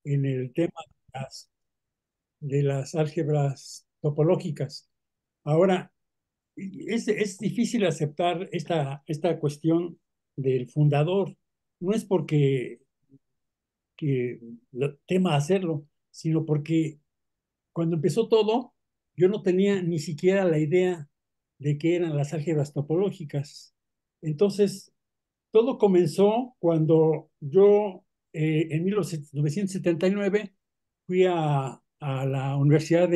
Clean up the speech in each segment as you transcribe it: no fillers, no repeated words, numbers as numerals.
en el tema de las álgebras topológicas. Ahora, es difícil aceptar esta cuestión del fundador. No es porque tema hacerlo, sino porque cuando empezó todo, yo no tenía ni siquiera la idea de qué eran las álgebras topológicas. Entonces, todo comenzó cuando yo, en 1979, fui a la Universidad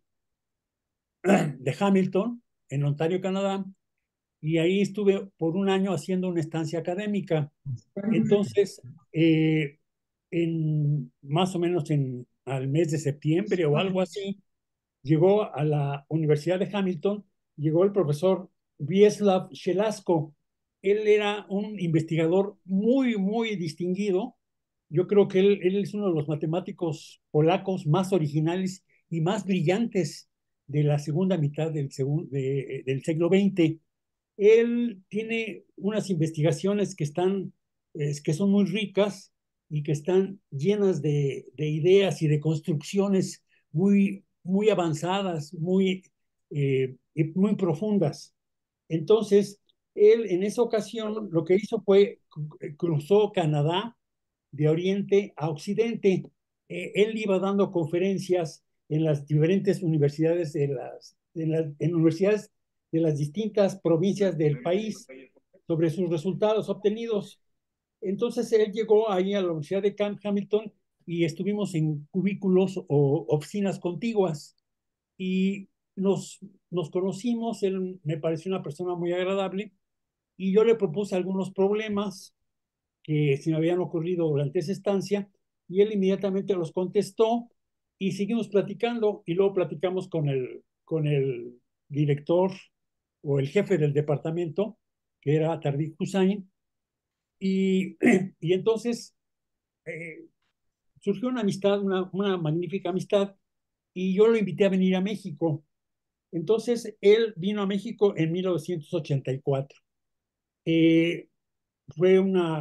de Hamilton, en Ontario, Canadá, y ahí estuve por un año haciendo una estancia académica. Entonces, eh, más o menos al mes de septiembre o algo así, llegó a la Universidad de Hamilton, llegó el profesor Wiesław Szelasko. Él era un investigador muy, muy distinguido. Yo creo que él es uno de los matemáticos polacos más originales y más brillantes de la segunda mitad del siglo XX. Él tiene unas investigaciones que son muy ricas y que están llenas de ideas y de construcciones muy, muy avanzadas, muy profundas. Entonces, él en esa ocasión lo que hizo fue cruzó Canadá de oriente a occidente. Él iba dando conferencias en las diferentes universidades en universidades de las distintas provincias del país sobre sus resultados obtenidos. Entonces él llegó ahí a la Universidad de Camp Hamilton y estuvimos en cubículos o oficinas contiguas y nos conocimos. Él me pareció una persona muy agradable y yo le propuse algunos problemas que se me habían ocurrido durante esa estancia y él inmediatamente los contestó y seguimos platicando y luego platicamos con el director o el jefe del departamento, que era Tardif Hussain, y, y entonces eh, surgió una amistad, una magnífica amistad, y yo lo invité a venir a México. Entonces él vino a México en 1984. Eh, Fue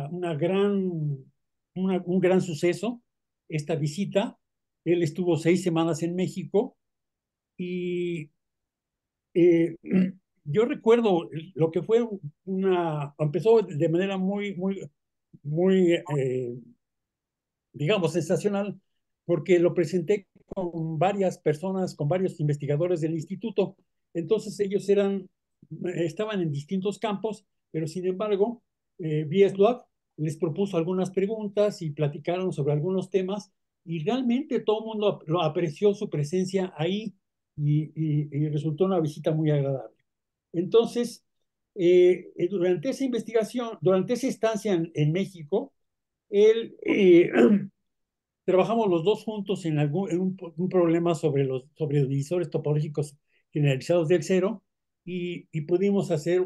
un gran suceso esta visita. Él estuvo 6 semanas en México y eh, yo recuerdo lo que fue empezó de manera muy, digamos, sensacional, porque lo presenté con varias personas, con varios investigadores del instituto. Entonces ellos estaban en distintos campos, pero sin embargo, Wiesław les propuso algunas preguntas y platicaron sobre algunos temas y realmente todo el mundo lo apreció su presencia ahí y resultó una visita muy agradable. Entonces, durante esa investigación, durante esa estancia en México, él trabajamos los dos juntos en un problema sobre los divisores topológicos generalizados del cero y pudimos hacer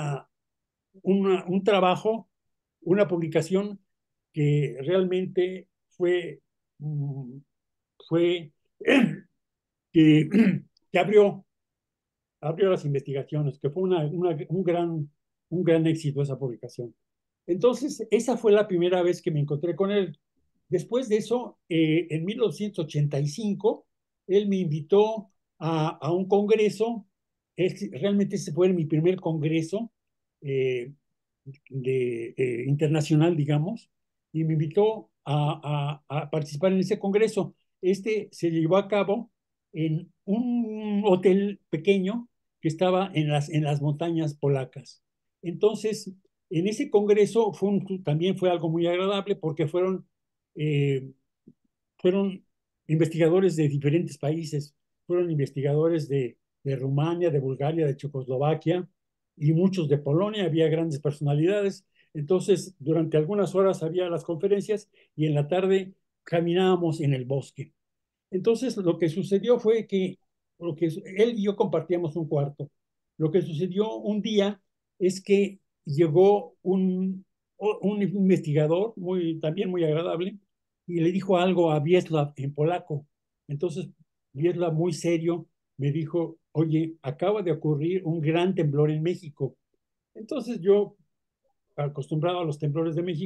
un trabajo, una publicación que realmente mm, fue que, que abrió las investigaciones, que fue un gran éxito esa publicación. Entonces, esa fue la primera vez que me encontré con él. Después de eso, en 1985, él me invitó a un congreso. Realmente ese fue mi primer congreso eh, internacional, digamos, y me invitó a participar en ese congreso. Este se llevó a cabo en un hotel pequeño que estaba en las montañas polacas. Entonces, en ese congreso también fue algo muy agradable porque eh, fueron investigadores de diferentes países, fueron investigadores de Rumania, de Bulgaria, de Checoslovaquia y muchos de Polonia, había grandes personalidades. Entonces, durante algunas horas había las conferencias y en la tarde caminábamos en el bosque. Entonces, lo que sucedió fue que él y yo compartíamos un cuarto. Lo que sucedió un día es que llegó un investigador también muy agradable y le dijo algo a Wiesław en polaco. Entonces, Wiesław, muy serio, me dijo, oye, acaba de ocurrir un gran temblor en México. Entonces yo, acostumbrado a los temblores de México,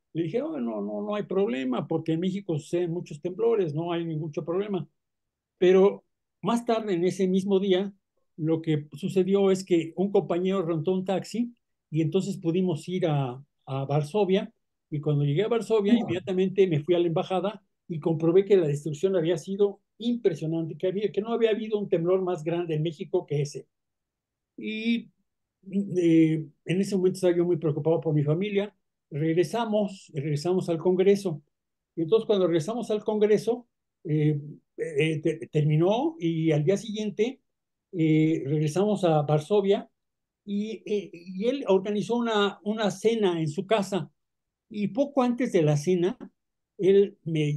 Le dije, "Oh, no, no, no hay problema, porque en México suceden muchos temblores, no hay ningún problema". Pero más tarde, en ese mismo día, lo que sucedió es que un compañero rentó un taxi y entonces pudimos ir a Varsovia. Y cuando llegué a Varsovia, inmediatamente me fui a la embajada y comprobé que la destrucción había sido impresionante, que no había habido un temblor más grande en México que ese. Y en ese momento estaba yo muy preocupado por mi familia. Regresamos al Congreso. Y entonces cuando regresamos al Congreso, eh, terminó y al día siguiente regresamos a Varsovia y él organizó una cena en su casa. Y poco antes de la cena, él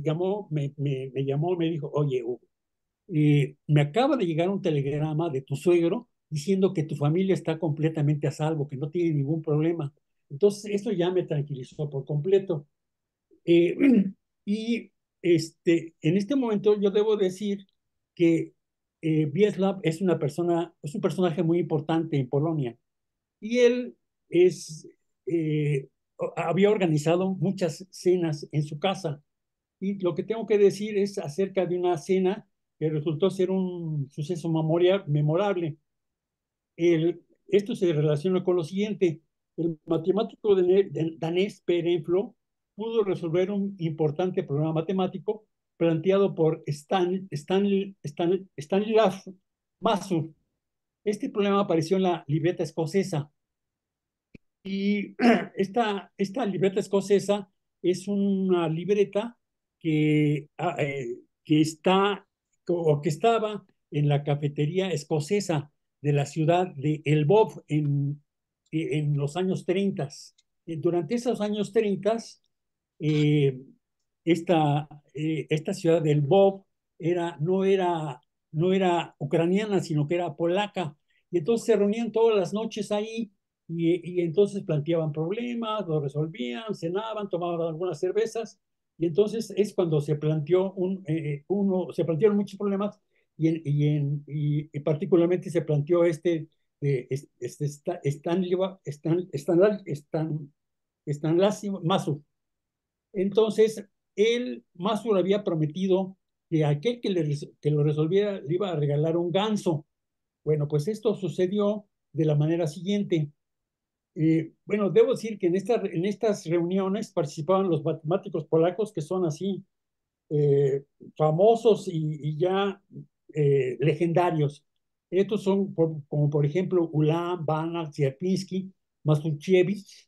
me dijo, oye, Hugo, me acaba de llegar un telegrama de tu suegro diciendo que tu familia está completamente a salvo, que no tiene ningún problema. Entonces, eso ya me tranquilizó por completo. Eh, y en este momento yo debo decir que Wiesław es un personaje muy importante en Polonia. Y él es, eh, había organizado muchas cenas en su casa. Y lo que tengo que decir es acerca de una cena que resultó ser un suceso memorable. Esto se relaciona con lo siguiente. El matemático danés Per Enflo pudo resolver un importante problema matemático planteado por Stanislav Masur. Este problema apareció en la libreta escocesa y esta libreta escocesa es una libreta que, que está o que estaba en la cafetería escocesa de la ciudad de El Bob en los años 30. Durante esos años 30, eh, esta ciudad del Bob no era ucraniana, sino que era polaca. Y entonces se reunían todas las noches ahí y entonces planteaban problemas, lo resolvían, cenaban, tomaban algunas cervezas. Y entonces es cuando se plantearon muchos problemas y particularmente se planteó Stanislas Masur. Entonces, Masur había prometido que aquel que lo resolviera le iba a regalar un ganso. Bueno, pues esto sucedió de la manera siguiente. Bueno, debo decir que en estas reuniones participaban los matemáticos polacos que son así famosos y ya legendarios. Estos son como por ejemplo Ulam, Banach, Sierpinski, Masukiewicz,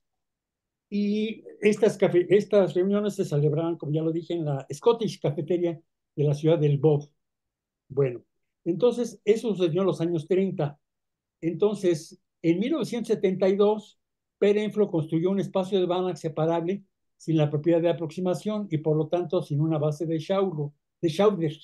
y estas reuniones se celebraban, como ya lo dije, en la Scottish Cafeteria de la ciudad del Bob. Bueno, entonces eso sucedió en los años 30. Entonces, en 1972, Perenflo construyó un espacio de Banach separable sin la propiedad de aproximación y por lo tanto sin una base de Schauder.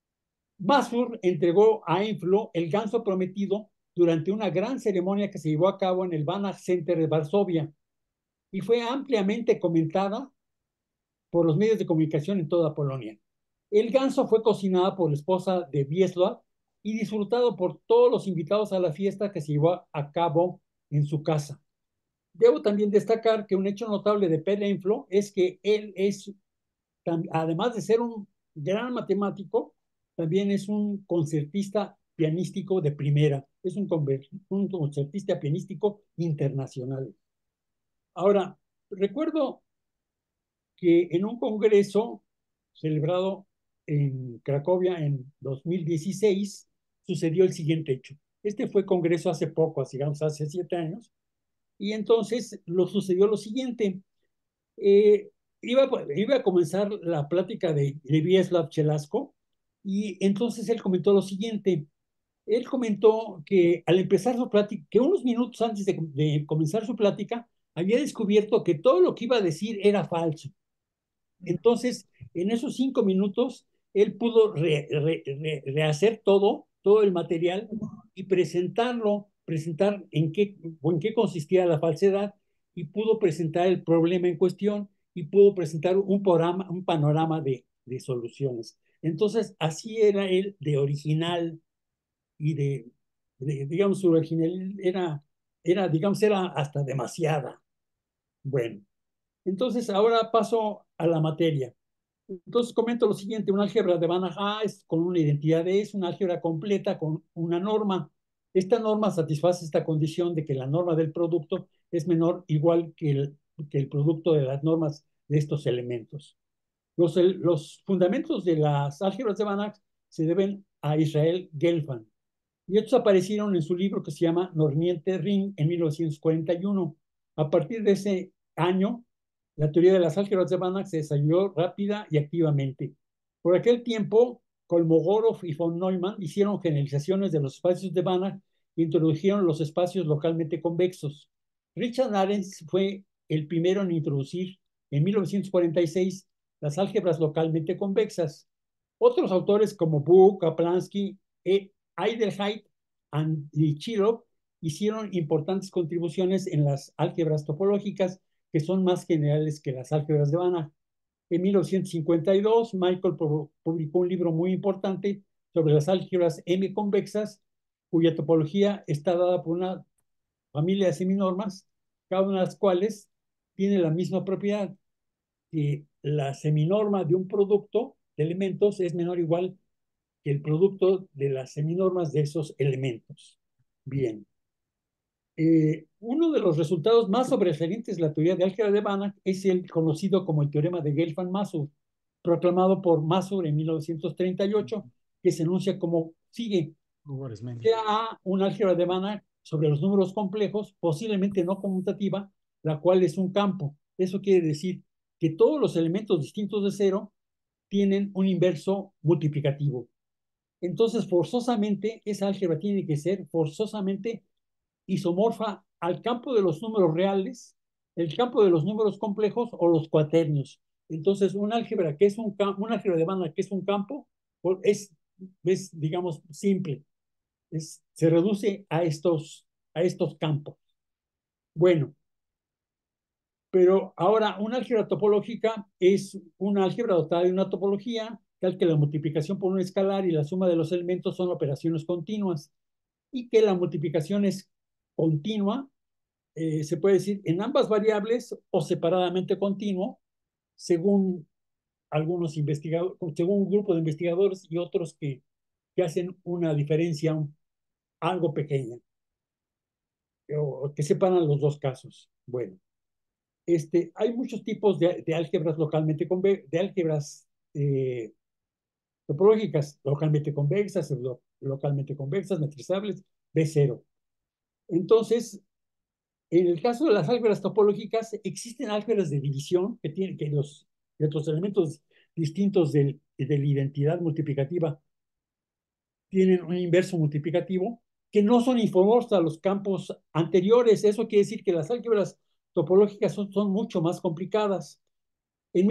Masur entregó a Enflo el ganso prometido durante una gran ceremonia que se llevó a cabo en el Banach Center de Varsovia y fue ampliamente comentada por los medios de comunicación en toda Polonia. El ganso fue cocinado por la esposa de Wiesław y disfrutado por todos los invitados a la fiesta que se llevó a cabo en su casa. Debo también destacar que un hecho notable de Pedro Inflo es que él es, además de ser un gran matemático, también es un concertista pianístico de primera, es un concertista pianístico internacional. Ahora, recuerdo que en un congreso celebrado en Cracovia en 2016 sucedió el siguiente hecho. Este fue congreso hace poco, digamos hace 7 años, y entonces sucedió lo siguiente. Eh, iba a comenzar la plática de Wiesław Chelasco, y entonces él comentó lo siguiente. Él comentó que al empezar su plática, que unos minutos antes de comenzar su plática, había descubierto que todo lo que iba a decir era falso. Entonces, en esos 5 minutos, él pudo rehacer todo el material y presentar en qué consistía la falsedad y pudo presentar el problema en cuestión y pudo presentar un panorama de soluciones. Entonces, así era él de original y digamos, su original digamos, era hasta demasiada. Bueno. Entonces, ahora paso a la materia. Entonces, comento lo siguiente: un álgebra de Banach A es con una identidad de es una álgebra completa con una norma. Esta norma satisface esta condición de que la norma del producto es menor igual que el producto de las normas de estos elementos. Los fundamentos de las álgebras de Banach se deben a Israel Gelfand. Y estos aparecieron en su libro que se llama Normiente Ring en 1941. A partir de ese año, la teoría de las álgebras de Banach se desarrolló rápida y activamente. Por aquel tiempo, Kolmogorov y von Neumann hicieron generalizaciones de los espacios de Banach e introdujeron los espacios localmente convexos. Richard Arens fue el primero en introducir en 1946 las álgebras localmente convexas. Otros autores como Boole, Kaplansky Eidelheit y Chirov hicieron importantes contribuciones en las álgebras topológicas que son más generales que las álgebras de Banach. En 1952, Michael publicó un libro muy importante sobre las álgebras M convexas, cuya topología está dada por una familia de seminormas, cada una de las cuales tiene la misma propiedad, que la seminorma de un producto de elementos es menor o igual que el producto de las seminormas de esos elementos. Bien. Uno de los resultados más sobresalientes de la teoría de álgebra de Banach es el conocido como el teorema de Gelfand-Masur, proclamado por Masur en 1938, que se enuncia como sigue: sea A un álgebra de Banach sobre los números complejos, posiblemente no conmutativa, la cual es un campo. Eso quiere decir que todos los elementos distintos de cero tienen un inverso multiplicativo. Entonces, forzosamente, esa álgebra tiene que ser forzosamente isomorfa al campo de los números reales, el campo de los números complejos o los cuaternios. Entonces, un álgebra que es una álgebra de Banach que es un campo, es digamos, simple. Se reduce a estos campos. Bueno, pero ahora una álgebra topológica es una álgebra dotada de una topología tal que la multiplicación por un escalar y la suma de los elementos son operaciones continuas, y que la multiplicación es continua, se puede decir en ambas variables o separadamente continuo, según algunos investigadores, según un grupo de investigadores y otros que hacen una diferencia algo pequeña, o que separan los dos casos. Bueno, hay muchos tipos de álgebras localmente de álgebras topológicas localmente convexas, localmente convexas, matrizables, B0. Entonces, en el caso de las álgebras topológicas, existen álgebras de división que tienen que los elementos distintos de la identidad multiplicativa tienen un inverso multiplicativo que no son infomorfos a los campos anteriores. Eso quiere decir que las álgebras topológicas son mucho más complicadas. En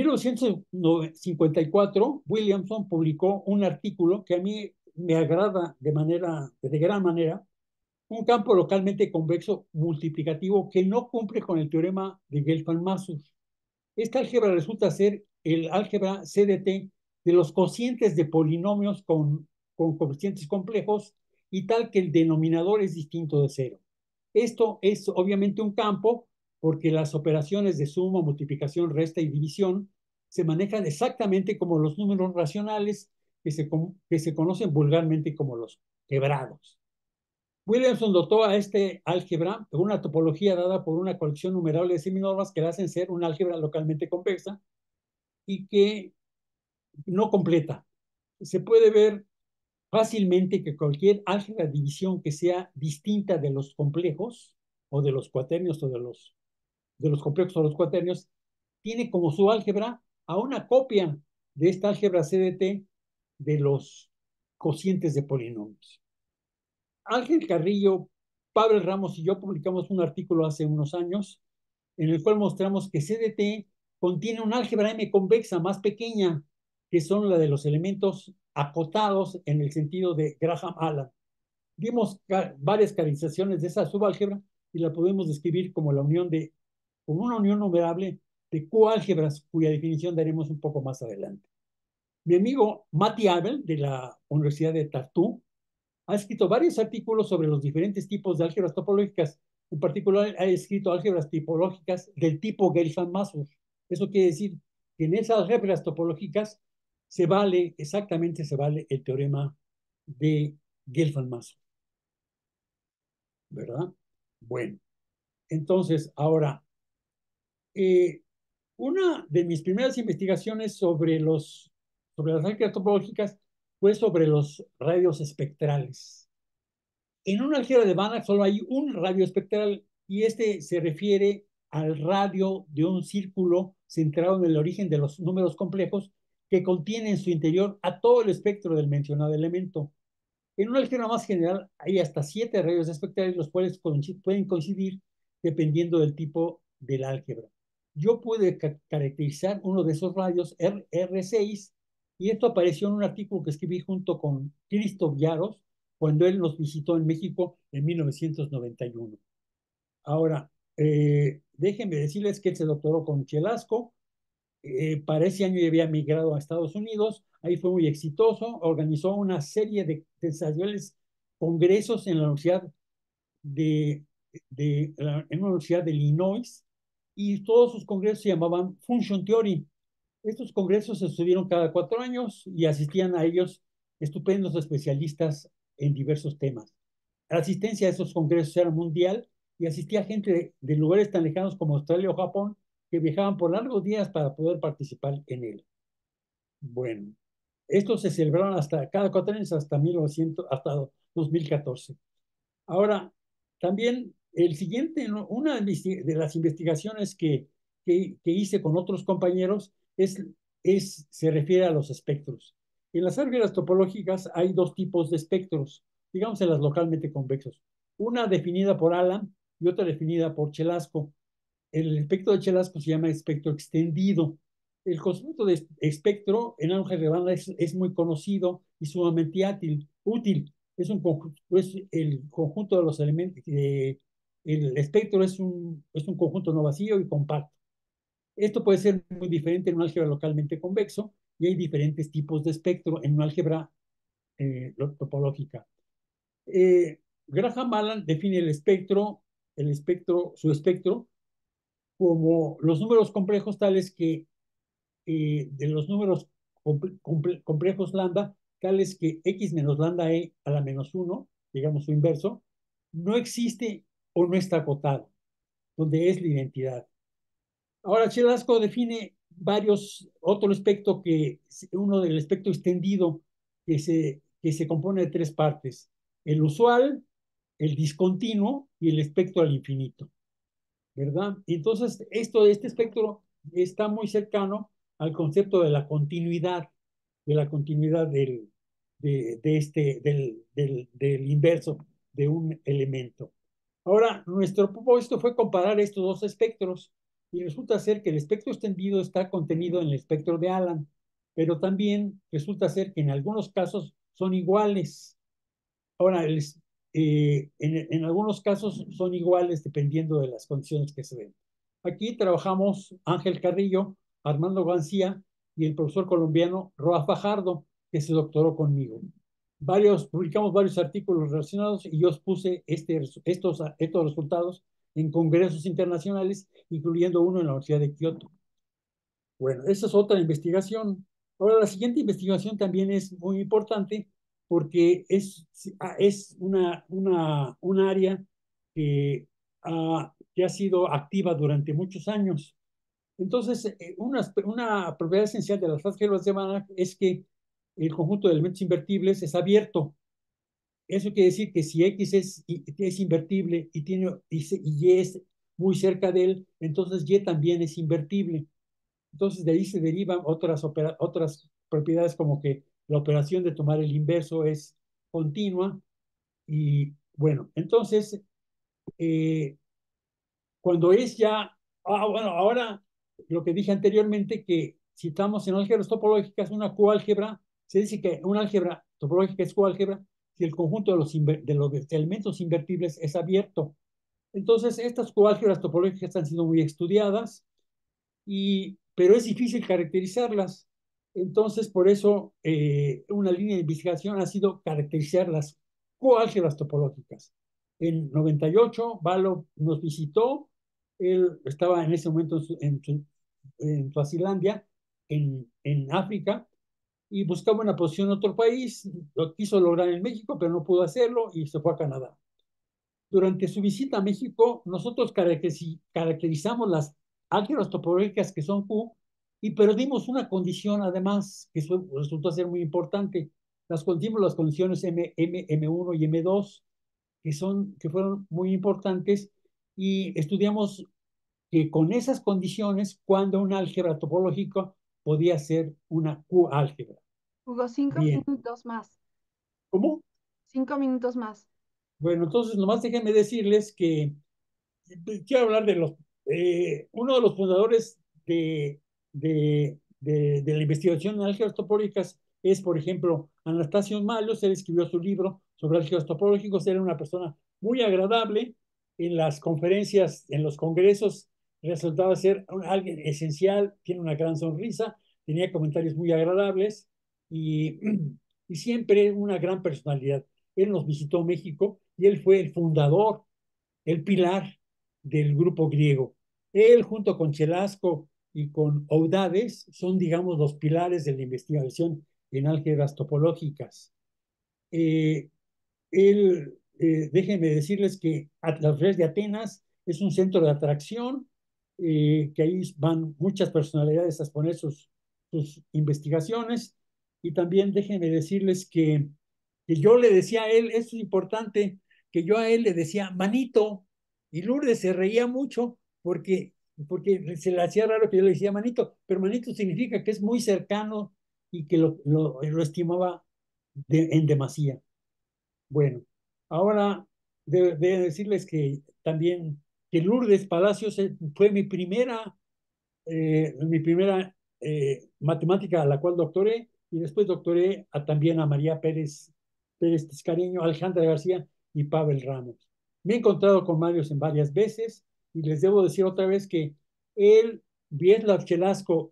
1954, Williamson publicó un artículo que a mí me agrada de gran manera: un campo localmente convexo multiplicativo que no cumple con el teorema de Gelfand-Masur. Esta álgebra resulta ser el álgebra CDT de los cocientes de polinomios con coeficientes complejos y tal que el denominador es distinto de cero. Esto es obviamente un campo porque las operaciones de suma, multiplicación, resta y división se manejan exactamente como los números racionales que se conocen vulgarmente como los quebrados. Williamson dotó a este álgebra de una topología dada por una colección numerable de seminormas que la hacen ser una álgebra localmente convexa y que no completa. Se puede ver fácilmente que cualquier álgebra de división que sea distinta de los complejos o de los cuaternios o de los complejos o los cuaternios tiene como su álgebra a una copia de esta álgebra CDT de los cocientes de polinomios. Ángel Carrillo, Pablo Ramos y yo publicamos un artículo hace unos años en el cual mostramos que CDT contiene un álgebra M convexa más pequeña, que son la de los elementos acotados en el sentido de Graham-Allan. Dimos varias caracterizaciones de esa subálgebra y la podemos describir como como una unión numerable de coálgebras, cuya definición daremos un poco más adelante. Mi amigo Matti Abel, de la Universidad de Tartu, ha escrito varios artículos sobre los diferentes tipos de álgebras topológicas. En particular, ha escrito álgebras tipológicas del tipo Gelfand-Masur. Eso quiere decir que en esas álgebras topológicas exactamente se vale el teorema de Gelfand-Mason, ¿verdad? Bueno, entonces, ahora, eh, una de mis primeras investigaciones sobre las álgebras topológicas fue sobre los radios espectrales. En una álgebra de Banach solo hay un radio espectral y este se refiere al radio de un círculo centrado en el origen de los números complejos que contiene en su interior a todo el espectro del mencionado elemento. En una álgebra más general hay hasta 7 radios espectrales, los cuales pueden coincidir dependiendo del tipo del álgebra. Yo pude caracterizar uno de esos radios, R6, y esto apareció en un artículo que escribí junto con Christoph Yaros cuando él nos visitó en México en 1991. Ahora, déjenme decirles que él se doctoró con Chelasco. Para ese año ya había migrado a Estados Unidos, ahí fue muy exitoso, organizó una serie de sensacionales congresos en la Universidad en una universidad de Illinois, y todos sus congresos se llamaban Function Theory. Estos congresos se sucedieron cada 4 años y asistían a ellos estupendos especialistas en diversos temas. La asistencia a esos congresos era mundial y asistía gente de lugares tan lejanos como Australia o Japón que viajaban por largos días para poder participar en él. Bueno, estos se celebraron hasta cada 4 años hasta 2014. Ahora, también el siguiente, una de las investigaciones que hice con otros compañeros se refiere a los espectros. En las álgebras topológicas hay dos tipos de espectros, digamos en las localmente convexos. Una definida por Allan y otra definida por Chelasco. El espectro de Chelasco se llama espectro extendido. El concepto de espectro en álgebra de banda es muy conocido y sumamente útil. Es el conjunto de los elementos. El espectro es un conjunto no vacío y compacto. Esto puede ser muy diferente en un álgebra localmente convexo y hay diferentes tipos de espectro en una álgebra topológica. Graham Allan define su espectro como los números complejos tales que, de los números complejos lambda, tales que x menos lambda e a la menos 1, digamos su inverso, no existe o no está acotado, donde es la identidad. Ahora, Chelasco define otro espectro uno del espectro extendido que se compone de 3 partes: el usual, el discontinuo y el espectro al infinito, ¿verdad? Entonces, este espectro está muy cercano al concepto de la continuidad del inverso de un elemento. Ahora, nuestro propósito fue comparar estos dos espectros y resulta ser que el espectro extendido está contenido en el espectro de Allan, pero también resulta ser que en algunos casos son iguales. Ahora, en algunos casos son iguales dependiendo de las condiciones que se den. Aquí trabajamos Ángel Carrillo, Armando García y el profesor colombiano Roa Fajardo, que se doctoró conmigo. Publicamos varios artículos relacionados y yo puse estos resultados en congresos internacionales, incluyendo uno en la Universidad de Kioto. Bueno, esa es otra investigación. Ahora, la siguiente investigación también es muy importante porque es un área que ha sido activa durante muchos años. Entonces, una propiedad esencial de las álgebras de Banach es que el conjunto de elementos invertibles es abierto. Eso quiere decir que si X es invertible y Y es muy cerca de él, entonces Y también es invertible. Entonces, de ahí se derivan otras propiedades, como que la operación de tomar el inverso es continua. Y bueno, entonces, eh, cuando es ya, bueno, ahora lo que dije anteriormente, que si estamos en álgebras topológicas, una coálgebra, se dice que una álgebra topológica es coálgebra si el conjunto de los elementos invertibles es abierto. Entonces, estas coálgebras topológicas han sido muy estudiadas, pero es difícil caracterizarlas. Entonces, por eso, una línea de investigación ha sido caracterizar las coálgebras topológicas. En 98, Valo nos visitó. Él estaba en ese momento en su en Suazilandia, en África, y buscaba una posición en otro país. Lo quiso lograr en México, pero no pudo hacerlo y se fue a Canadá. Durante su visita a México, nosotros caracterizamos las álgebras topológicas que son Q y perdimos una condición además que resultó ser muy importante. Las condiciones M1 y M2, que fueron muy importantes, y estudiamos que con esas condiciones, cuando un álgebra topológica podía ser una Q álgebra. Hugo, cinco Bien, minutos más. ¿cómo? 5 minutos más. Bueno, entonces nomás déjenme decirles que quiero hablar de uno de los fundadores de la investigación en álgebras topológicas es, por ejemplo, Anastasio Mallos. Él escribió su libro sobre álgebras topológicos. Era una persona muy agradable en las conferencias, en los congresos. Resultaba ser alguien esencial, tiene una gran sonrisa, tenía comentarios muy agradables y, y siempre una gran personalidad. Él nos visitó México y él fue el fundador, el pilar del grupo griego. Él, junto con Chelasco y con Oudades, son, digamos, los pilares de la investigación en álgebras topológicas. Eh, Déjenme decirles que la red de Atenas es un centro de atracción, que ahí van muchas personalidades a exponer sus investigaciones. Y también déjenme decirles que yo le decía a él, esto es importante, que yo a él le decía manito, y Lourdes se reía mucho porque se le hacía raro que yo le decía manito, pero manito significa que es muy cercano y que lo estimaba en demasía. Bueno, ahora de decirles que también que Lourdes Palacios fue mi primera matemática a la cual doctoré, y después doctoré también a María Pérez Tiscareño, Alejandra García y Pavel Ramos. Me he encontrado con Marios en varias veces y les debo decir otra vez que él, Vieslav Chelasco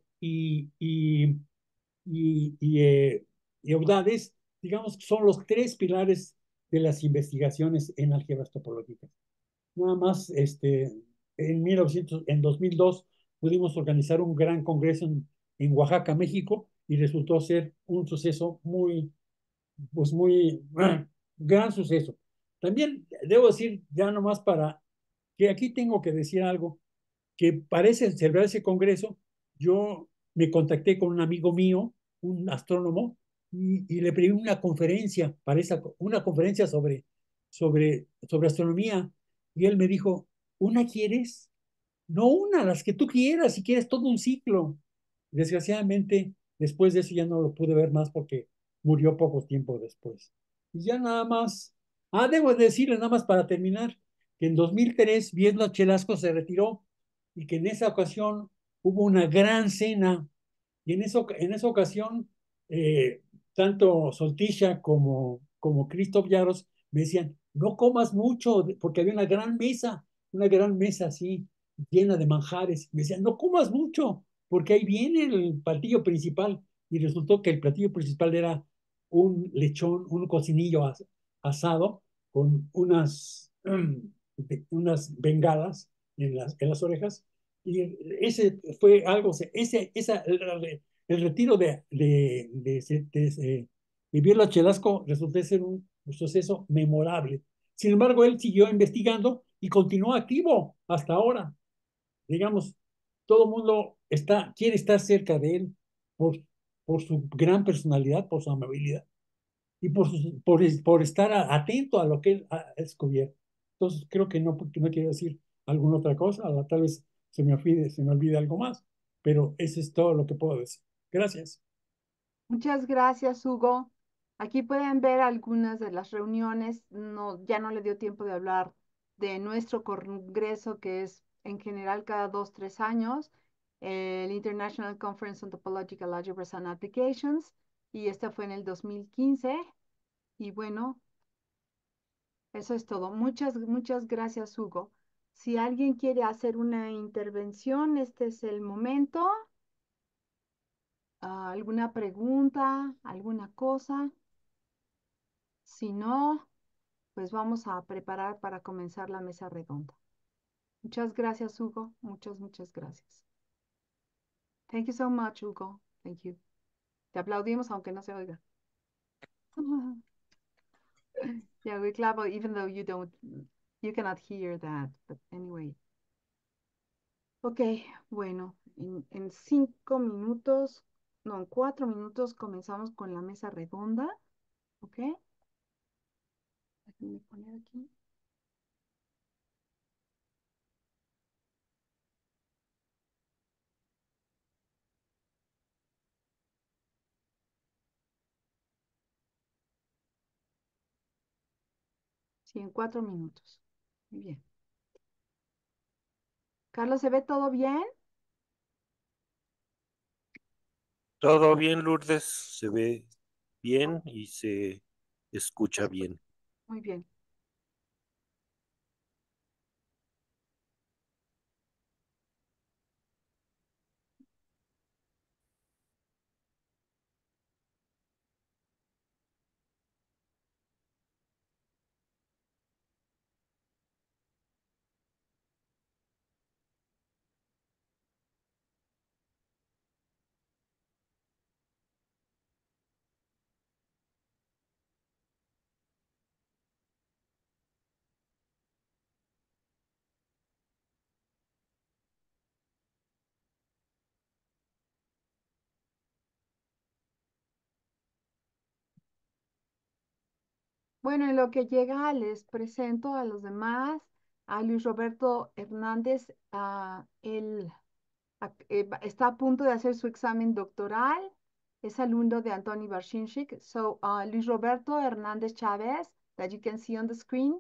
y Eudades, digamos que son los tres pilares de las investigaciones en álgebras topológicas. Nada más, en 2002 pudimos organizar un gran congreso en Oaxaca, México, y resultó ser un suceso gran suceso. También debo decir, ya nomás para que aquí tengo que decir algo, que parece celebrar ese congreso. Yo me contacté con un amigo mío, un astrónomo, y le pedí una conferencia, una conferencia sobre astronomía, y él me dijo, ¿una quieres? No una, las que tú quieras, si quieres todo un ciclo. Desgraciadamente, después de eso ya no lo pude ver más porque murió poco tiempo después. Y ya nada más. Debo decirle nada más para terminar, que en 2003 Viesla Chelasco se retiró y que en esa ocasión hubo una gran cena. Y en esa ocasión, eh, tanto Soltisha como Christoph Yaros me decían, no comas mucho, porque había una gran mesa así, llena de manjares. Me decían, no comas mucho, porque ahí viene el platillo principal. Y resultó que el platillo principal era un lechón, un cocinillo asado con unas bengalas en las orejas. Y ese fue algo, el retiro de Birla Chelasco resultó ser un suceso memorable. Sin embargo, él siguió investigando y continuó activo hasta ahora. Digamos, todo el mundo quiere estar cerca de él por, por su gran personalidad, por su amabilidad y por estar atento a lo que él ha descubierto. Entonces, creo que no quiero decir alguna otra cosa, tal vez se me olvide algo más, pero eso es todo lo que puedo decir. Gracias. Muchas gracias, Hugo. Aquí pueden ver algunas de las reuniones. No, ya no le dio tiempo de hablar de nuestro congreso, que es en general cada 2, 3 años, el International Conference on Topological Algebras and Applications, y este fue en el 2015. Y bueno, eso es todo. Muchas, muchas gracias, Hugo. Si alguien quiere hacer una intervención, este es el momento. ¿Alguna pregunta? ¿Alguna cosa? Si no, pues vamos a preparar para comenzar la mesa redonda. Muchas gracias, Hugo. Muchas, muchas gracias. Thank you so much, Hugo. Thank you. Te aplaudimos aunque no se oiga. Yeah, we clap even though you cannot hear that. But anyway. Ok, bueno, en 5 minutos, no, en 4 minutos comenzamos con la mesa redonda. Ok. Déjenme poner aquí. Sí, en 4 minutos. Muy bien. Carlos, ¿se ve todo bien? Todo bien, Lourdes, se ve bien y se escucha bien. Muy bien. Bueno, en lo que llega, les presento a los demás, a Luis Roberto Hernández, él está a punto de hacer su examen doctoral, es alumno de Antoni Barshinchik. So, Luis Roberto Hernández Chavez, that you can see on the screen,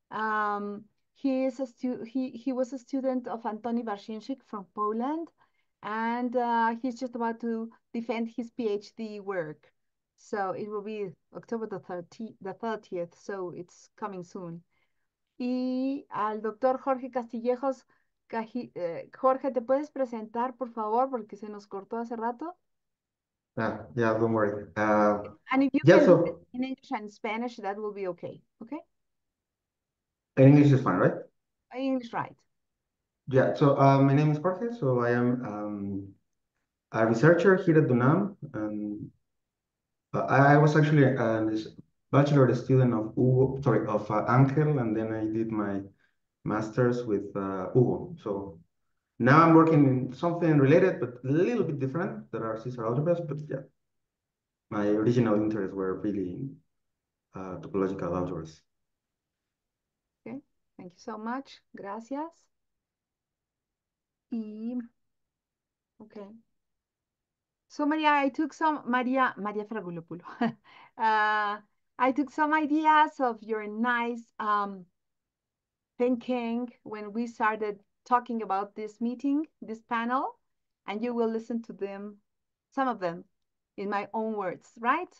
he is he was a student of Antoni Barshinchik from Poland, and he's just about to defend his PhD work. So it will be October the 30th, so it's coming soon. Y al doctor Jorge Castillejos. Jorge, ¿te puedes presentar, por favor? Porque se nos cortó hace rato. Yeah, don't worry. And if you Yeah, can do it so in English and Spanish, that will be okay. Okay? English is fine, right? English, right. Yeah, so my name is Jorge, so I am a researcher here at UNAM, and I was actually a bachelor student of Hugo, sorry, of Angel, and then I did my master's with Hugo. So now I'm working in something related, but a little bit different. There are Caesar algebras, but yeah, my original interests were really in topological algebras. Okay. Thank you so much. Gracias. Y, okay. So Maria, I took some, Maria Fragulopoulou. I took some ideas of your nice thinking when we started talking about this meeting, this panel, and you will listen to them, some of them, in my own words, right?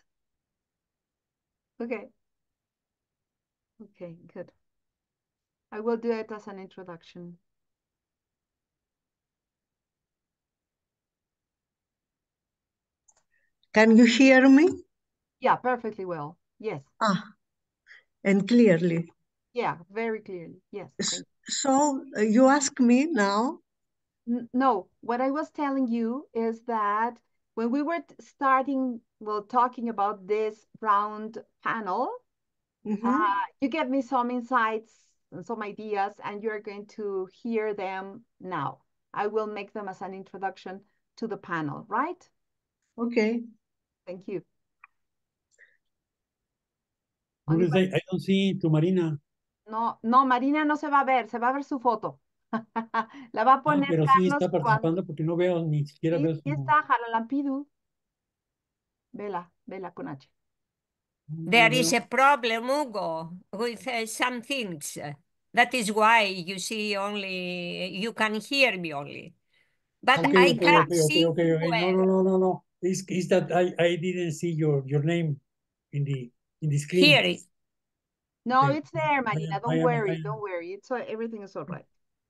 Okay. Okay, good. I will do it as an introduction. Can you hear me? Yeah, perfectly well. Yes. And clearly. Yeah, very clearly. Yes. So you ask me now? No, what I was telling you is that when we were starting, well, talking about this round panel, you gave me some insights and some ideas, and you're going to hear them now. I will make them as an introduction to the panel, right? Okay. Thank you. Lourdes, I don't see to Marina. No, no, Marina no se va a ver su foto. La va a poner pero Carlos sí está participando porque no veo, ni siquiera sí, veo sí está, Jalalampidu. Vela, vela con H. There is a problem, Hugo, with some things. That is why you see only, you can hear me only. But I can't see well. No. It's that I didn't see your name in the screen. Here it. No, it's there, Marina. Don't worry. It's everything is all right.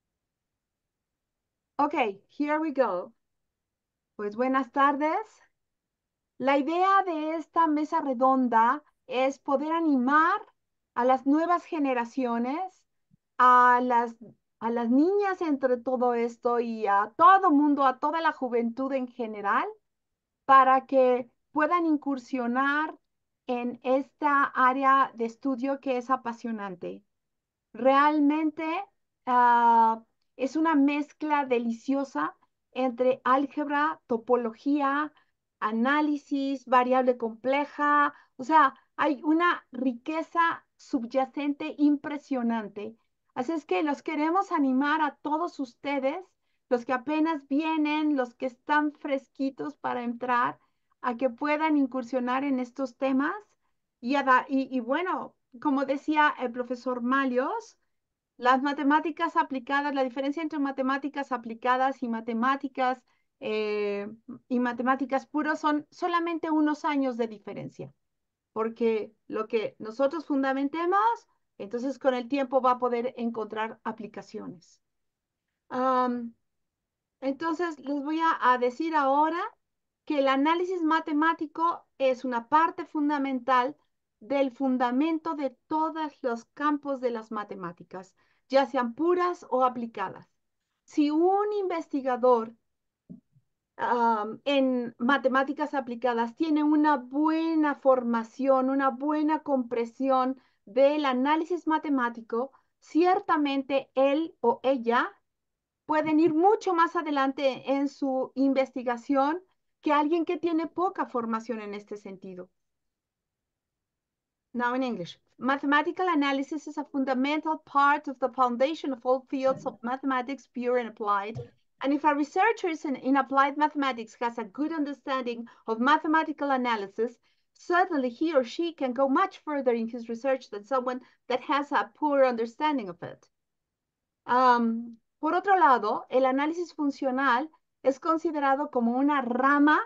Okay, here we go. Pues buenas tardes. La idea de esta mesa redonda es poder animar a las nuevas generaciones, a las a las niñas entre todo esto y a todo mundo, a toda la juventud en general, para que puedan incursionar en esta área de estudio que es apasionante. Realmente es una mezcla deliciosa entre álgebra, topología, análisis, variable compleja. O sea, hay una riqueza subyacente impresionante. Así es que los queremos animar a todos ustedes, los que apenas vienen, los que están fresquitos para entrar, a que puedan incursionar en estos temas. Y bueno, como decía el profesor Malios, las matemáticas aplicadas, la diferencia entre matemáticas aplicadas y matemáticas puras son solamente unos años de diferencia, porque lo que nosotros fundamentemos, entonces con el tiempo va a poder encontrar aplicaciones. Entonces, les voy a decir ahora que el análisis matemático es una parte fundamental del fundamento de todos los campos de las matemáticas, ya sean puras o aplicadas. Si un investigador en matemáticas aplicadas tiene una buena formación, una buena comprensión del análisis matemático, ciertamente él o ella pueden ir mucho más adelante en su investigación que alguien que tiene poca formación en este sentido. Now in English. Mathematical analysis is a fundamental part of the foundation of all fields of mathematics, pure and applied. And if a researcher in applied mathematics has a good understanding of mathematical analysis, certainly he or she can go much further in his research than someone that has a poor understanding of it. Por otro lado, el análisis funcional es considerado como una rama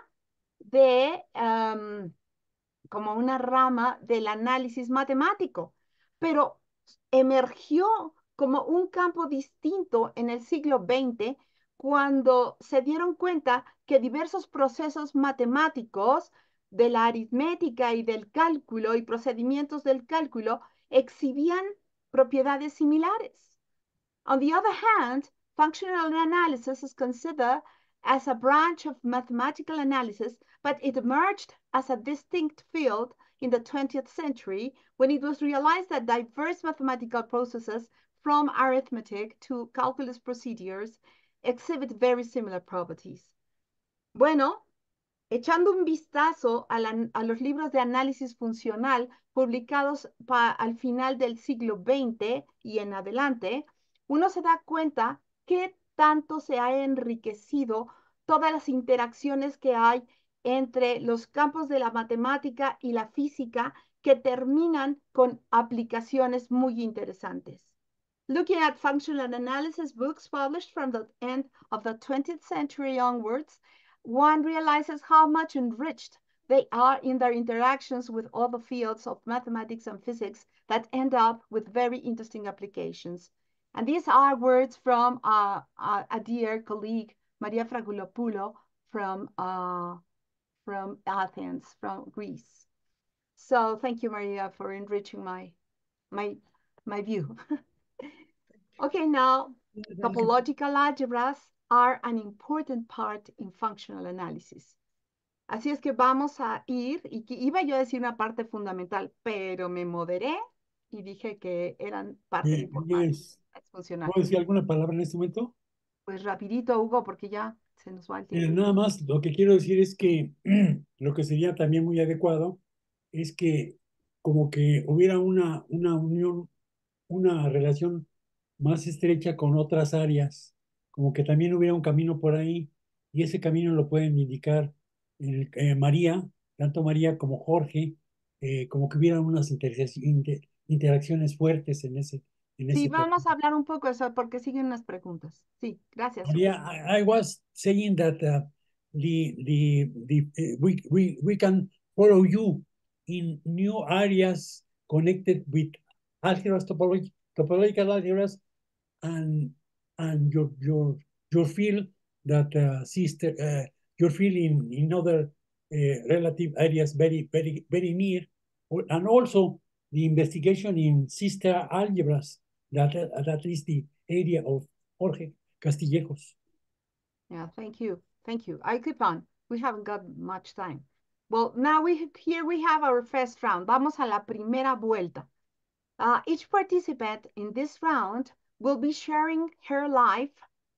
del análisis matemático, pero emergió como un campo distinto en el siglo XX cuando se dieron cuenta que diversos procesos matemáticos de la aritmética y del cálculo y procedimientos del cálculo exhibían propiedades similares. On the other hand, functional analysis is considered as a branch of mathematical analysis, but it emerged as a distinct field in the 20th century when it was realized that diverse mathematical processes, from arithmetic to calculus procedures, exhibit very similar properties. Bueno, echando un vistazo a los libros de análisis funcional publicados al final del siglo XX y en adelante, uno se da cuenta que tanto se ha enriquecido todas las interacciones que hay entre los campos de la matemática y la física que terminan con aplicaciones muy interesantes. Looking at functional analysis books published from the end of the 20th century onwards, one realizes how much enriched they are in their interactions with other fields of mathematics and physics that end up with very interesting applications. And these are words from a dear colleague, Maria Fragoulopoulos, from Athens, from Greece. So thank you, Maria, for enriching my view. Okay, now topological algebras are an important part in functional analysis. Así es que vamos a ir, y que iba yo a decir una parte fundamental, pero me moderé y dije que eran parte importante. ¿Puedo decir alguna palabra en este momento? Pues rapidito, Hugo, porque ya se nos va el tiempo. Nada más, lo que quiero decir es que lo que sería también muy adecuado es que como que hubiera una unión, una relación más estrecha con otras áreas, como que también hubiera un camino por ahí, y ese camino lo pueden indicar María, tanto María como Jorge, como que hubiera unas interacciones fuertes en ese. Sí, vamos a hablar un poco de eso porque siguen unas preguntas. Sí, gracias. María, I was saying that we can follow you in new areas connected with algebras, topological algebras, and your field that your field in other relative areas very near, and also the investigation in sister algebras that is area of Jorge Castillejos. Yeah, thank you. Thank you. I keep on. We haven't got much time. Well, now here we have our first round. Vamos a la primera vuelta. Each participant in this round will be sharing her life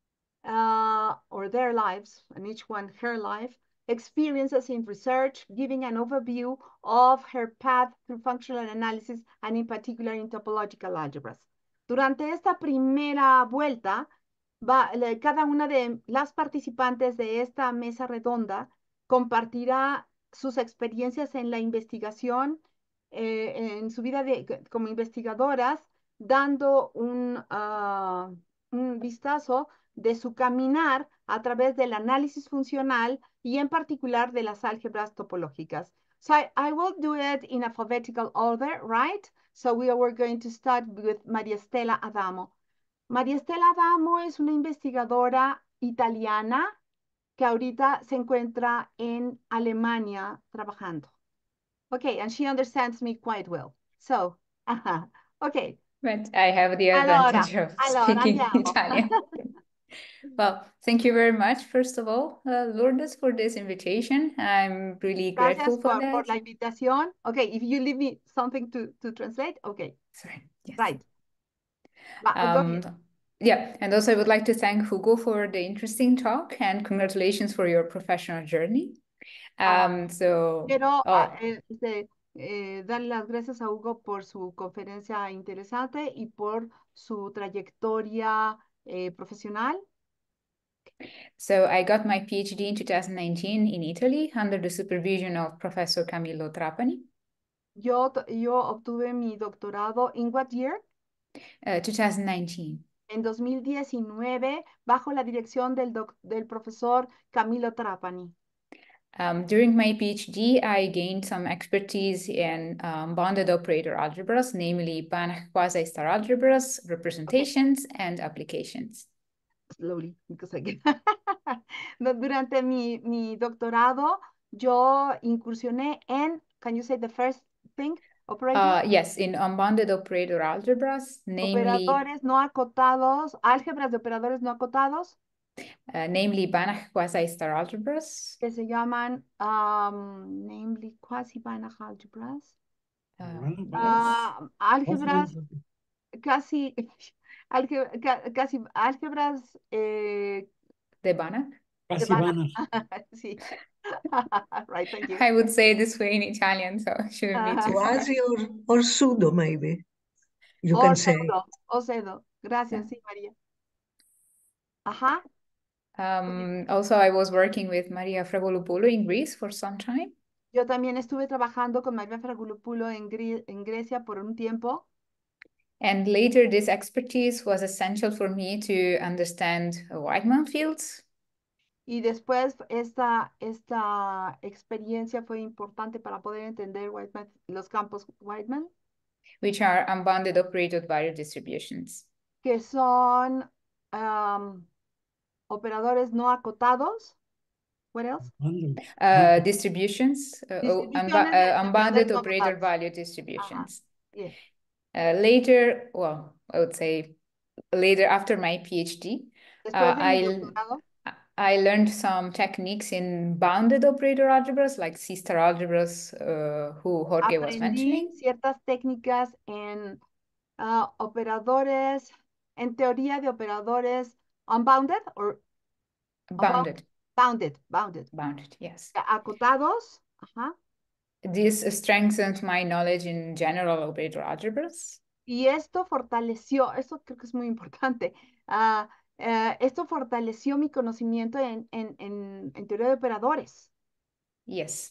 or their lives, and each one her life, experiences in research, giving an overview of her path through functional analysis and in particular in topological algebras. Durante esta primera vuelta, cada una de las participantes de esta mesa redonda compartirá sus experiencias en la investigación, en su vida como investigadoras, dando un vistazo de su caminar a través del análisis funcional y en particular de las álgebras topológicas. So I will do it in alphabetical order, right? So we're going to start with María Estela Adamo. María Estela Adamo es una investigadora italiana que ahorita se encuentra en Alemania trabajando. Okay, and she understands me quite well. So, okay. But I have the advantage of speaking Italian. Well, thank you very much, first of all, Lourdes, for this invitation. I'm really grateful for that. Por la invitación. Okay, if you leave me something to translate, okay. Sorry. Yes. Right. Yeah, and also I would like to thank Hugo for the interesting talk and congratulations for your professional journey. Quiero darle las gracias a Hugo por su conferencia interesante y por su trayectoria profesional. So I got my PhD in 2019 in Italy under the supervision of Professor Camillo Trapani. Yo obtuve mi doctorado in what year? 2019. En 2019, bajo la dirección del profesor Camillo Trapani. During my PhD, I gained some expertise in bounded operator algebras, namely Banach quasi-star algebras, representations, and applications. Slowly, because I get... Durante mi doctorado, yo incursioné en, can you say the first thing? Yes, in unbounded operator algebras, namely... Operadores no acotados, álgebras de operadores no acotados. Namely Banach quasi-star algebras. Que se llaman, namely quasi-Banach algebras. Álgebras casi... casi álgebras de Banach. Casi Banach. Sí. Right, thank you. I would say this way in Italian, so it shouldn't be too quasi or pseudo, maybe. You can say. O pseudo. Gracias, sí, María. Ajá. Also, I was working with Maria Fragoulopoulos in Greece for some time. Yo también estuve trabajando con María Fragoulopoulos en Grecia por un tiempo. And later, this expertise was essential for me to understand Weidmann fields. Y después esta experiencia fue importante para poder entender los campos Weidmann. Which are unbounded operator value distributions. Que son operadores no acotados. What else? Distributions, unbounded operator value distributions. Yeah. Later, well, I would say later after my PhD, I learned some techniques in bounded operator algebras, like C-star algebras, who Jorge was mentioning. Ciertas técnicas en operadores, en teoría de operadores unbounded or bounded. Bounded, yes. Acotados. Ajá. This strengthened my knowledge in general operator algebras. Y esto fortaleció, esto creo que es muy importante, esto fortaleció mi conocimiento en teoría de operadores. Yes.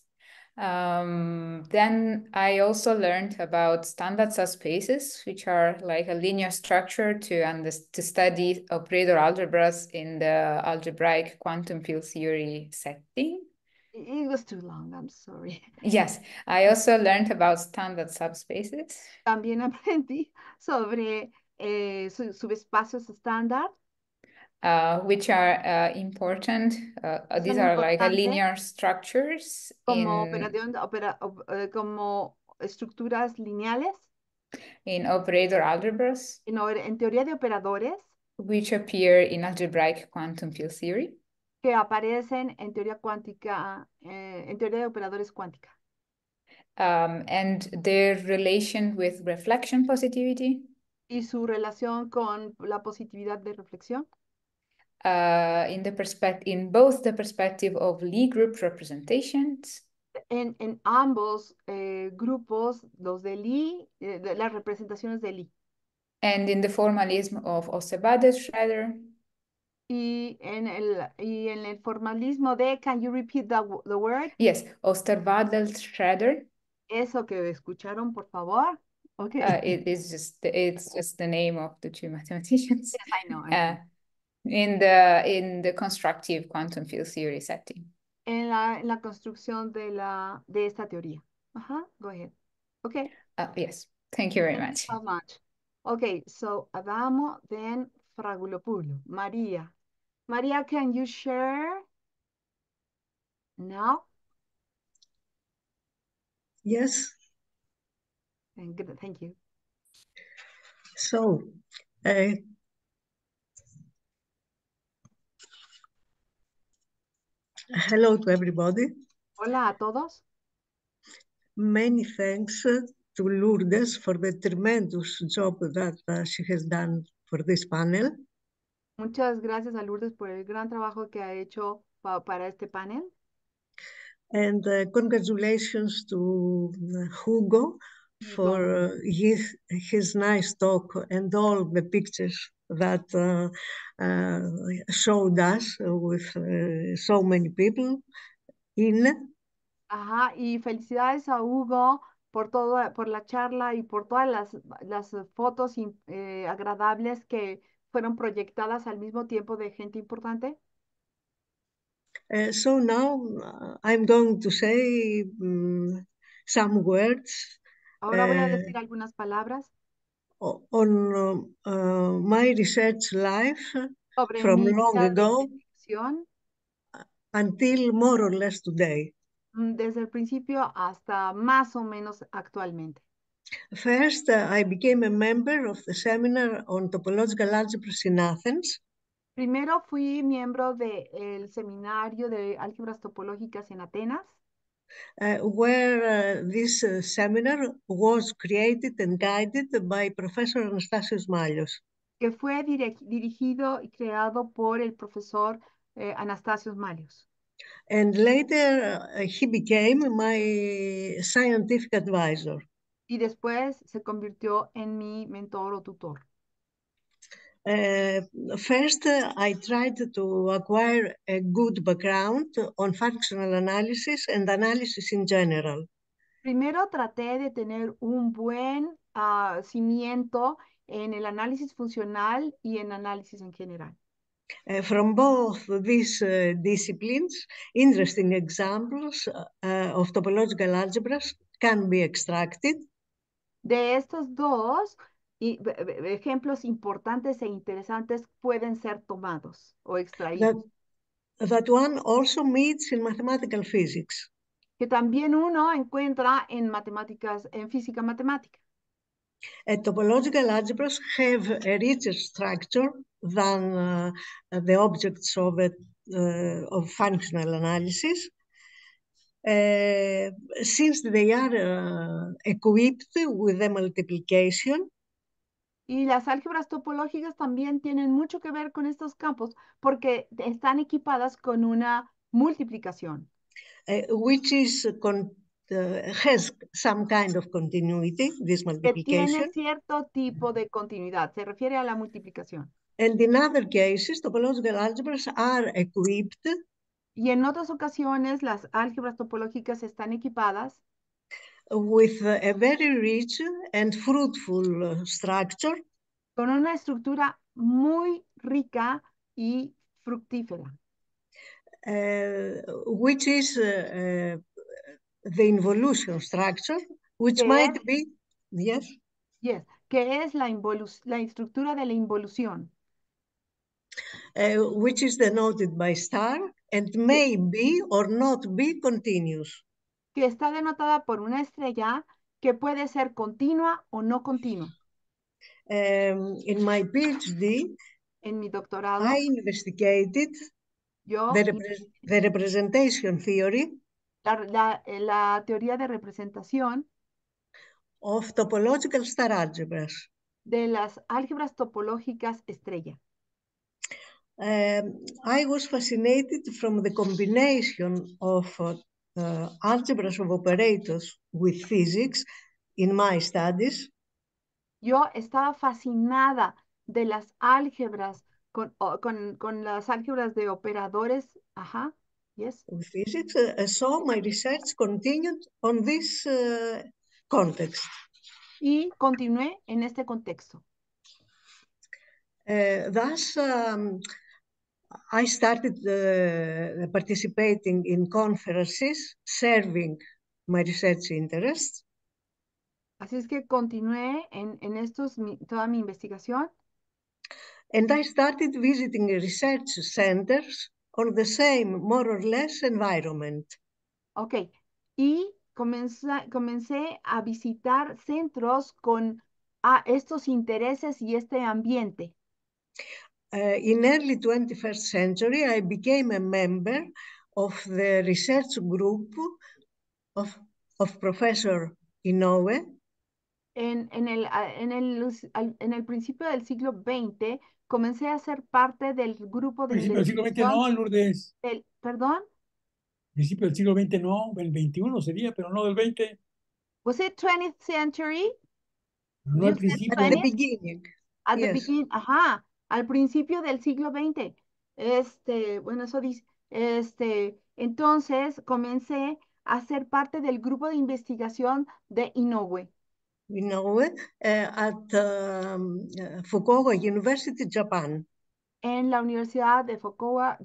Then I also learned about standard subspaces, which are like a linear structure to study operator algebras in the algebraic quantum field theory setting. It was too long, I'm sorry. Yes, I also learned about standard subspaces. También aprendí sobre subespacios estándar. Which are important. These are like linear structures. Como estructuras lineales. In operator algebras. En teoría de operadores. which appear in algebraic quantum field theory. Que aparecen en teoría cuántica, en teoría de operadores cuántica. And their relation with reflection positivity. Y su relación con la positividad de reflexión. In both the perspective of Lie group representations. En ambos grupos, los de Lie, las representaciones de Lie. And in the formalism of Osterwalder-Schroeder. Y en el formalismo de, can you repeat the word? Yes, Osterwalder-Schroeder. Eso que escucharon, por favor. Okay. It's just the name of the two mathematicians. Yes, I know. In the constructive quantum field theory setting. En la construcción de esta teoría. Go ahead. Okay. Yes, thank you very much. So much. Okay, so Adamo, then Fragulopulo. Maria. Maria, can you share now? Yes. Thank you. So, hello to everybody. Hola a todos. Many thanks to Lourdes for the tremendous job that she has done for this panel. Muchas gracias a Lourdes por el gran trabajo que ha hecho para este panel. And congratulations to Hugo for his nice talk and all the pictures that showed us with so many people in. Ajá, y felicidades a Hugo por la charla y por todas las fotos agradables que fueron proyectadas al mismo tiempo de gente importante. So now I'm going to say some words. Ahora voy a decir algunas palabras. On my research life sobre from mi long vida de ago investigación, until more or less today. Desde el principio hasta más o menos actualmente. First, I became a member of the seminar on topological algebras in Athens. Primero fui miembro del seminario de álgebras topológicas en Atenas. Where this seminar was created and guided by Professor Anastasios Mallios. Que fue dirigido y creado por el profesor Anastasios Mallios. And later he became my scientific advisor. Y después se convirtió en mi mentor o tutor. First, I tried to acquire a good background on functional analysis and analysis in general. Primero traté de tener un buen cimiento en el análisis funcional y en análisis en general. From both these disciplines, interesting examples of topological algebras can be extracted. De estos dos, ejemplos importantes e interesantes pueden ser tomados o extraídos. That one also meets in mathematical physics. Que también uno encuentra en matemáticas, en física matemática. Topological algebras have a richer structure than the objects of functional analysis. Since they are equipped with the multiplication. Y las álgebras topológicas también tienen mucho que ver con estos campos porque están equipadas con una multiplicación. Which has some kind of continuity, this multiplication. Que tiene cierto tipo de continuidad, se refiere a la multiplicación. And in other cases, topological algebras are equipped. Y en otras ocasiones, las álgebras topológicas están equipadas with a very rich and fruitful structure. Con una estructura muy rica y fructífera. Which is the involution structure, which might be, yes? Yes, que es la estructura de la involución. Which is denoted by star and may be or not be continuous. Que está denotada por una estrella que puede ser continua o no continua. In my PhD, En mi doctorado, I investigated yo the representation theory la teoría de representación of topological star algebras. de las álgebras topológicas estrella. I was fascinated from the combination of algebras of operators with physics in my studies. Yo estaba fascinada de las álgebras con las álgebras de operadores. Ajá, yes. With physics, so my research continued on this context. Y continué en este contexto. Thus, I started participating in conferences serving my research interests. Así es que continué en estos, toda mi investigación. And I started visiting research centers on the same, more or less, environment. Ok, y comencé a visitar centros con estos intereses y este ambiente. In early 21st century, I became a member of the research group of Professor Inoue. En el principio del siglo XX, comencé a ser parte del grupo de Principio del siglo XX investigación. no, Lourdes. ¿Perdón? Principio del siglo XX no, el XXI sería, pero no del XX. Was it 20th century? No You al said principio. At the 20th? beginning. At the Yes. beginning, ajá, al principio del siglo XX. Bueno, eso dice, entonces comencé a ser parte del grupo de investigación de Inoue. Inoue at Fukuoka University, Japan. En la Universidad de Fukuoka,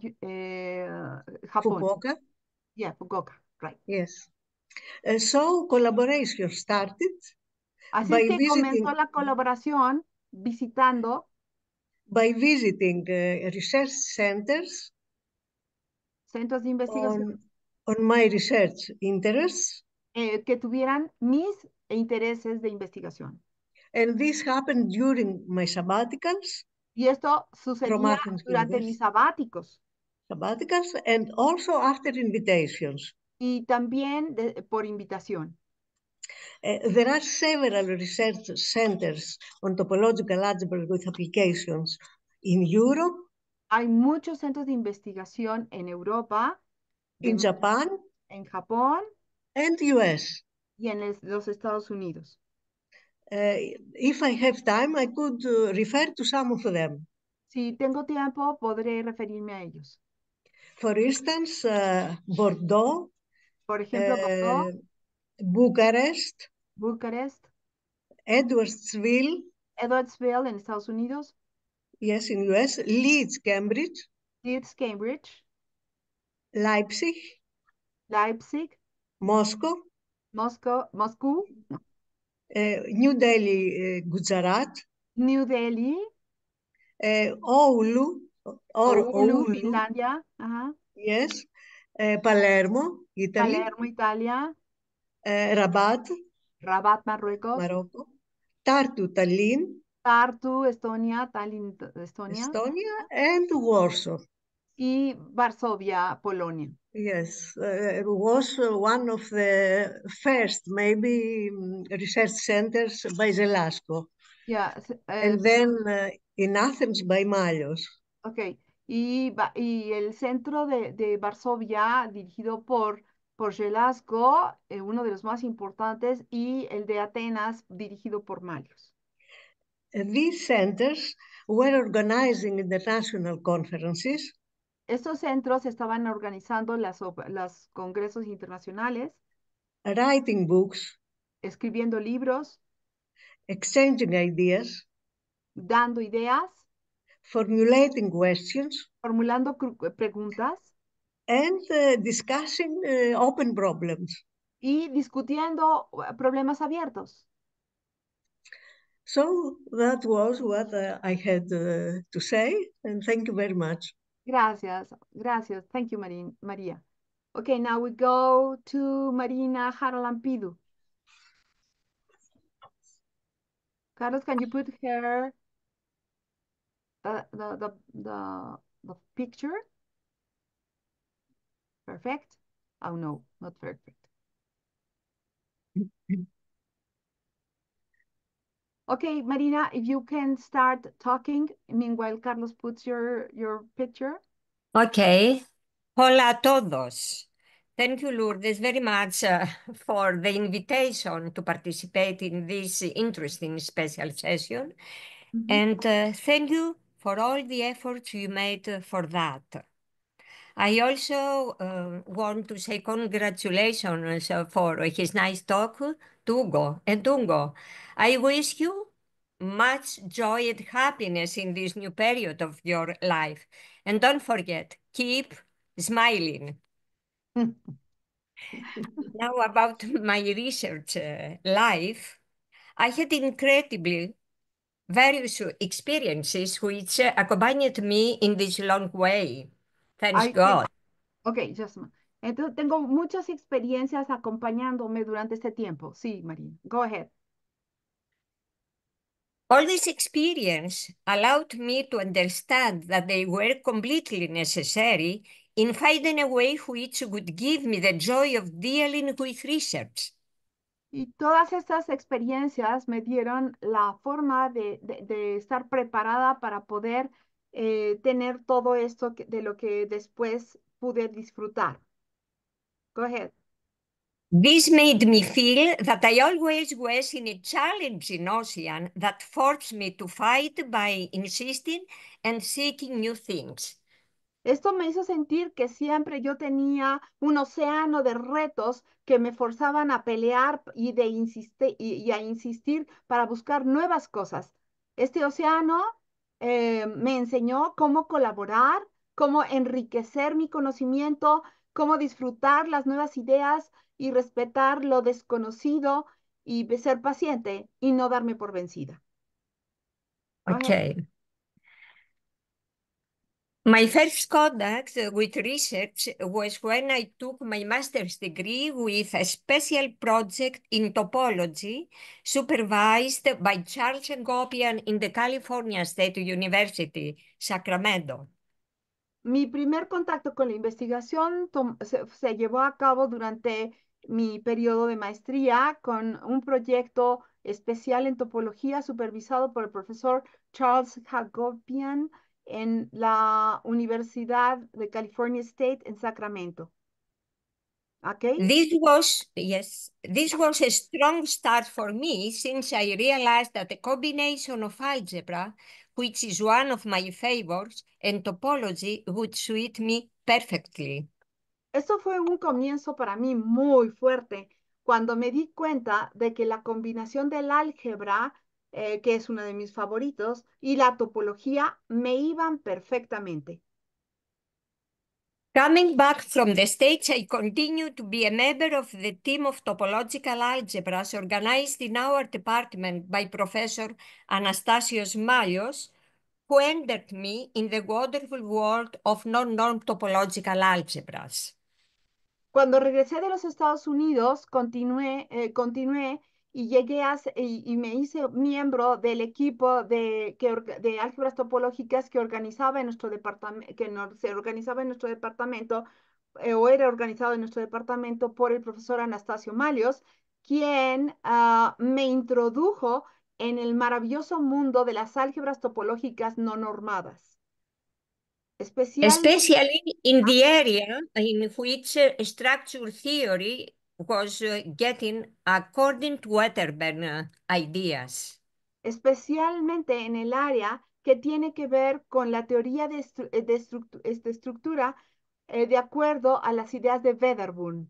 Japón. Fukuoka? Yeah, Fukuoka, right. Yes. So collaboration started. Así by es que visiting, comenzó la colaboración visitando by visiting research centers centros de investigación on my research interests. Que tuvieran mis intereses de investigación. And this happened during my sabbaticals. Y esto From sucedía Athens durante University. mis sabáticos. Sabbaticals and also after invitations. Y también por invitación. There are several research centers on topological algebra with applications in Europe. Hay muchos centros de investigación en Europa, in Japan, en Japón and US. Y en los Estados Unidos. If I have time, I could refer to some of them. Si tengo tiempo, podré referirme a ellos. For instance, Bordeaux, Por ejemplo, Bordeaux, Bucharest, Edwardsville, en Estados Unidos. Yes, in US, Leeds, Cambridge, Cambridge, Leipzig, Moscow, Moscú, New Delhi, Gujarat, New Delhi, Oulu, Oulu, Finlandia, yes, Palermo, Italy, Palermo, Italia, Rabat, Marruecos, Morocco, Tartu, Tallinn, Tartu, Estonia, Tallinn, Estonia, and Warsaw. Y Varsovia, Polonia. Yes, it was one of the first, maybe, research centers by Zelasco. Yeah, and then in Athens by Malios. Ok, y el centro de Varsovia, dirigido por Żelazko, uno de los más importantes, y el de Atenas, dirigido por Malios. These centers were organizing international conferences. Estos centros estaban organizando los congresos internacionales, writing books, escribiendo libros, exchanging ideas, dando ideas, formulating questions, formulando preguntas and discussing open problems. y discutiendo problemas abiertos. So that was what I had to say, and thank you very much. Gracias. Thank you, Maria. Okay, now we go to Marina Haralampidou. Carlos, can you put her the picture? Perfect. Oh no, not perfect. Okay, Marina, if you can start talking, meanwhile Carlos puts your picture. Okay. Hola a todos. Thank you, Lourdes, very much for the invitation to participate in this interesting special session. And thank you for all the efforts you made for that. I also want to say congratulations for his nice talk to Hugo. And Hugo, I wish you much joy and happiness in this new period of your life. And don't forget, keep smiling. Now about my research life, I had incredibly various experiences which accompanied me in this long way. Thanks God. Ok, just a minute. Entonces, tengo muchas experiencias acompañándome durante este tiempo. Sí, Marina, go ahead. All this experience allowed me to understand that they were completely necessary in finding a way which would give me the joy of dealing with research. Y todas estas experiencias me dieron la forma de estar preparada para poder tener todo esto de lo que después pude disfrutar. Go ahead. This made me feel that I always was in a challenging ocean that forced me to fight by insisting and seeking new things. Esto me hizo sentir que siempre yo tenía un océano de retos que me forzaban a pelear y a insistir para buscar nuevas cosas. Este océano me enseñó cómo colaborar, cómo enriquecer mi conocimiento, cómo disfrutar las nuevas ideas y respetar lo desconocido y ser paciente y no darme por vencida. Go ahead. Okay. My first contact with research was when I took my master's degree with a special project in topology supervised by Charles Engopian in the California State University, Sacramento. Mi primer contacto con la investigación se llevó a cabo durante mi periodo de maestría con un proyecto especial en topología supervisado por el profesor Charles Hagopian en la Universidad de California State en Sacramento. Okay? This was a strong start for me since I realized that the combination of algebra, which is one of my favorites, and topology would suit me perfectly. Esto fue un comienzo para mí muy fuerte cuando me di cuenta de que la combinación del álgebra, que es uno de mis favoritos, y la topología me iban perfectamente. Coming back from the States, I continue to be a member of the team of topological algebras organized in our department by Professor Anastasios Malios, who entered me in the wonderful world of non-norm topological algebras. Cuando regresé de los Estados Unidos, continué y llegué y me hice miembro del equipo de álgebras topológicas que organizaba en nuestro departamento, se organizaba en nuestro departamento, o era organizado en nuestro departamento por el profesor Anastasio Malios, quien me introdujo en el maravilloso mundo de las álgebras topológicas no normadas. Especially in the area in which structure theory was getting according to Wedderburn ideas. Especialmente en el área que tiene que ver con la teoría de estructura de acuerdo a las ideas de Wedderburn.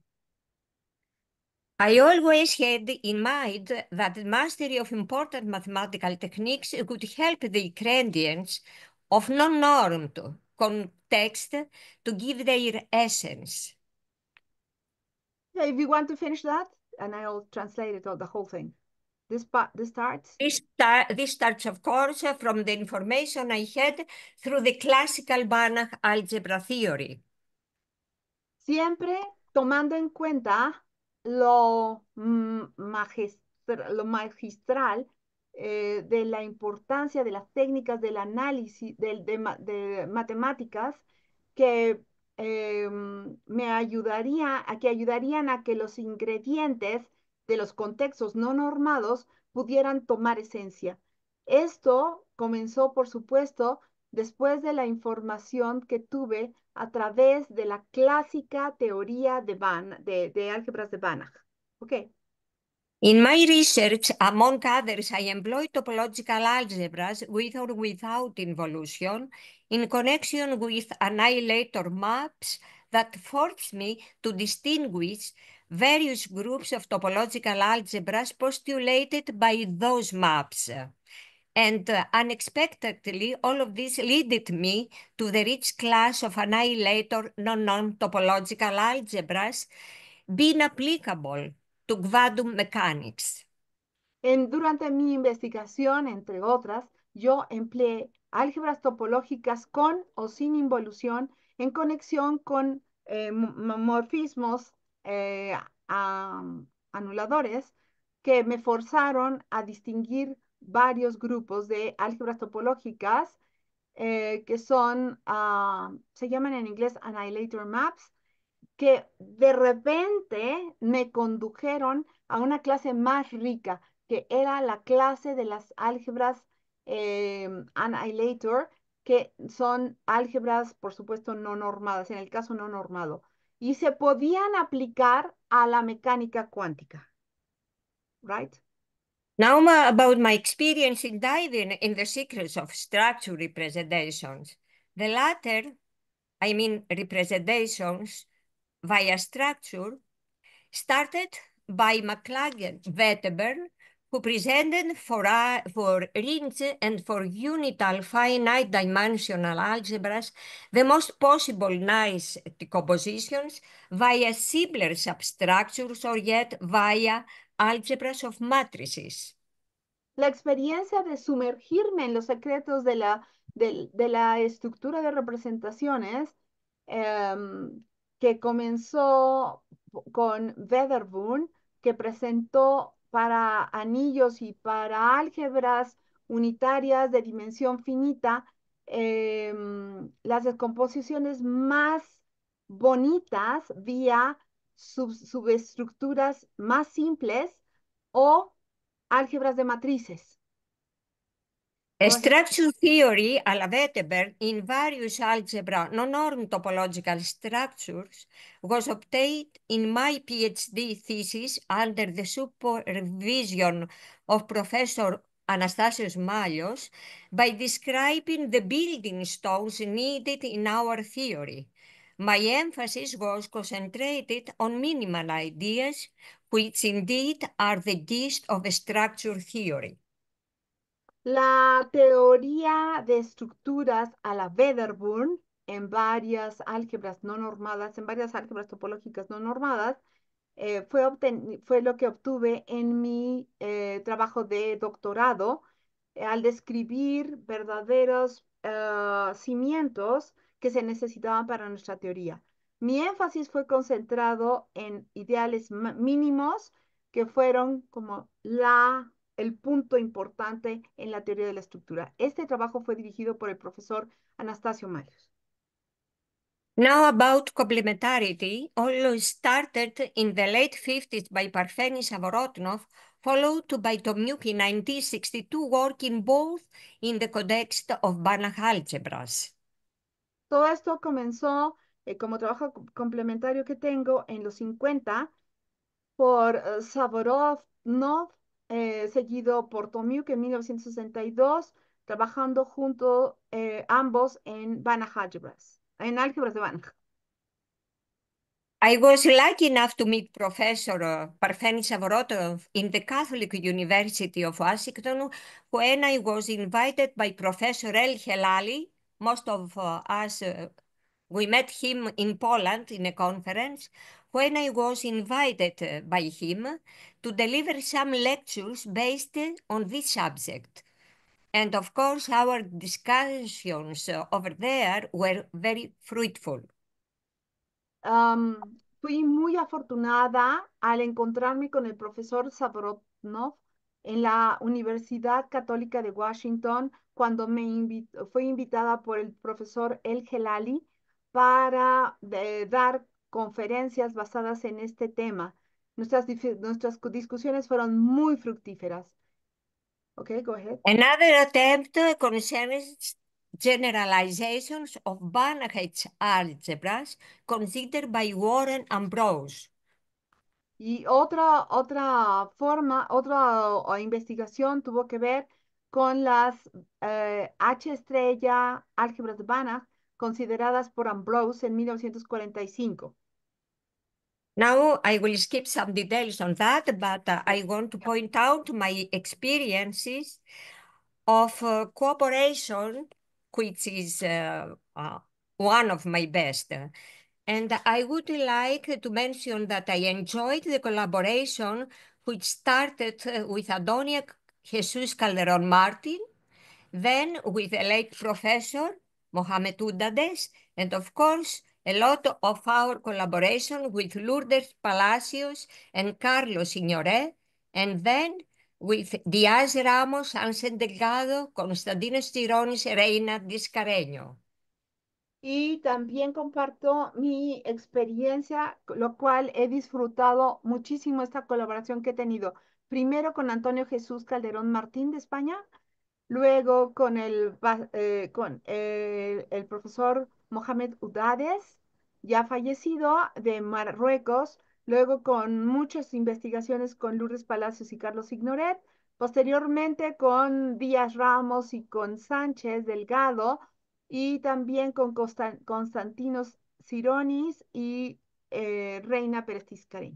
I always had in mind that the mastery of important mathematical techniques could help the ingredients of non-normed context to give their essence. Yeah, if you want to finish that, and I'll translate it, the whole thing. This starts. This starts, of course, from the information I had through the classical Banach algebra theory. Siempre tomando en cuenta lo magistral de la importancia de las técnicas del análisis, de matemáticas, que me ayudarían a que los ingredientes de los contextos no normados pudieran tomar esencia. Esto comenzó, por supuesto, después de la información que tuve a través de la clásica teoría de álgebras de Banach. Okay. In my research, among others, I employ topological algebras with or without involution in connection with annihilator maps that force me to distinguish various groups of topological algebras postulated by those maps. And unexpectedly, all of this led me to the rich class of annihilator non-topological algebras being applicable to quantum mechanics. Durante mi investigación, entre otras, yo empleé álgebras topológicas con o sin involución en conexión con morfismos anuladores que me forzaron a distinguir varios grupos de álgebras topológicas que son, se llaman en inglés annihilator maps, que de repente me condujeron a una clase más rica, que era la clase de las álgebras annihilator, que son álgebras, por supuesto, no normadas, en el caso no normado, y se podían aplicar a la mecánica cuántica. Right? Now about my experience in diving in the secrets of structure representations. The latter, I mean representations via structure, started by McLagan Wetterburn, who presented for rings and for unital finite dimensional algebras the most possible nice decompositions via simpler substructures or yet via algebras of matrices. La experiencia de sumergirme en los secretos de la estructura de representaciones que comenzó con Wedderburn, que presentó para anillos y para álgebras unitarias de dimensión finita las descomposiciones más bonitas vía subestructuras más simples o álgebras de matrices. Structure theory a la Wetterberg in various algebra non-norm topological structures was obtained in my PhD thesis under the supervision of Professor Anastasios Mallios by describing the building stones needed in our theory. My emphasis was concentrated on minimal ideas, which indeed are the gist of structure theory. La teoría de estructuras a la Wedderburn en varias álgebras no normadas, en varias álgebras topológicas no normadas, fue lo que obtuve en mi trabajo de doctorado al describir verdaderos cimientos que se necesitaban para nuestra teoría. Mi énfasis fue concentrado en ideales mínimos que fueron como el punto importante en la teoría de la estructura. Este trabajo fue dirigido por el profesor Anastasio Mallios. Now about complementarity, although started in the late 50s by Parfeni Savorotnov, followed by Tomyuk in 1962, working both in the context of Banach algebras. Todo esto comenzó como trabajo complementario que tengo en los 50 por Savorotnov, seguido por Tomyuk en 1962, trabajando junto ambos en Banach algebras, en álgebras de Banach. I was lucky enough to meet Professor Parfeni Savorotnov in the Catholic University of Washington when I was invited by Professor El Helali. Most of us, we met him in Poland in a conference when I was invited by him to deliver some lectures based on this subject. And of course, our discussions over there were very fruitful. Fui muy afortunada al encontrarme con el profesor Savorotnov en la Universidad Católica de Washington cuando fui invitada por el profesor El Gelali para dar conferencias basadas en este tema. Nuestras discusiones fueron muy fructíferas. Okay, go ahead. Another attempt concerns generalizations of Banach's algebras considered by Warren and Brose. Y otra investigación tuvo que ver con las H estrella álgebras de Banach consideradas por Ambrose en 1945. Now I will skip some details on that, but I want to point out my experiences of cooperation, which is one of my best. And I would like to mention that I enjoyed the collaboration which started with Adonia Jesus Calderon Martin, then with the late professor Mohamed Udades, and of course, a lot of our collaboration with Lourdes Palacios and Carlos Signoret, and then with Díaz Ramos, Ángel Delgado, Constantinos Chironis, Reina Discareño. Y también comparto mi experiencia, lo cual he disfrutado muchísimo esta colaboración que he tenido. Primero con Antonio Jesús Calderón Martín de España, luego con el profesor Mohamed Udades, ya fallecido, de Marruecos, luego con muchas investigaciones con Lourdes Palacios y Carlos Ignoret, posteriormente con Díaz Ramos y con Sánchez Delgado, y también con Constantinos Cironis y Reina Pérez Tiscareño.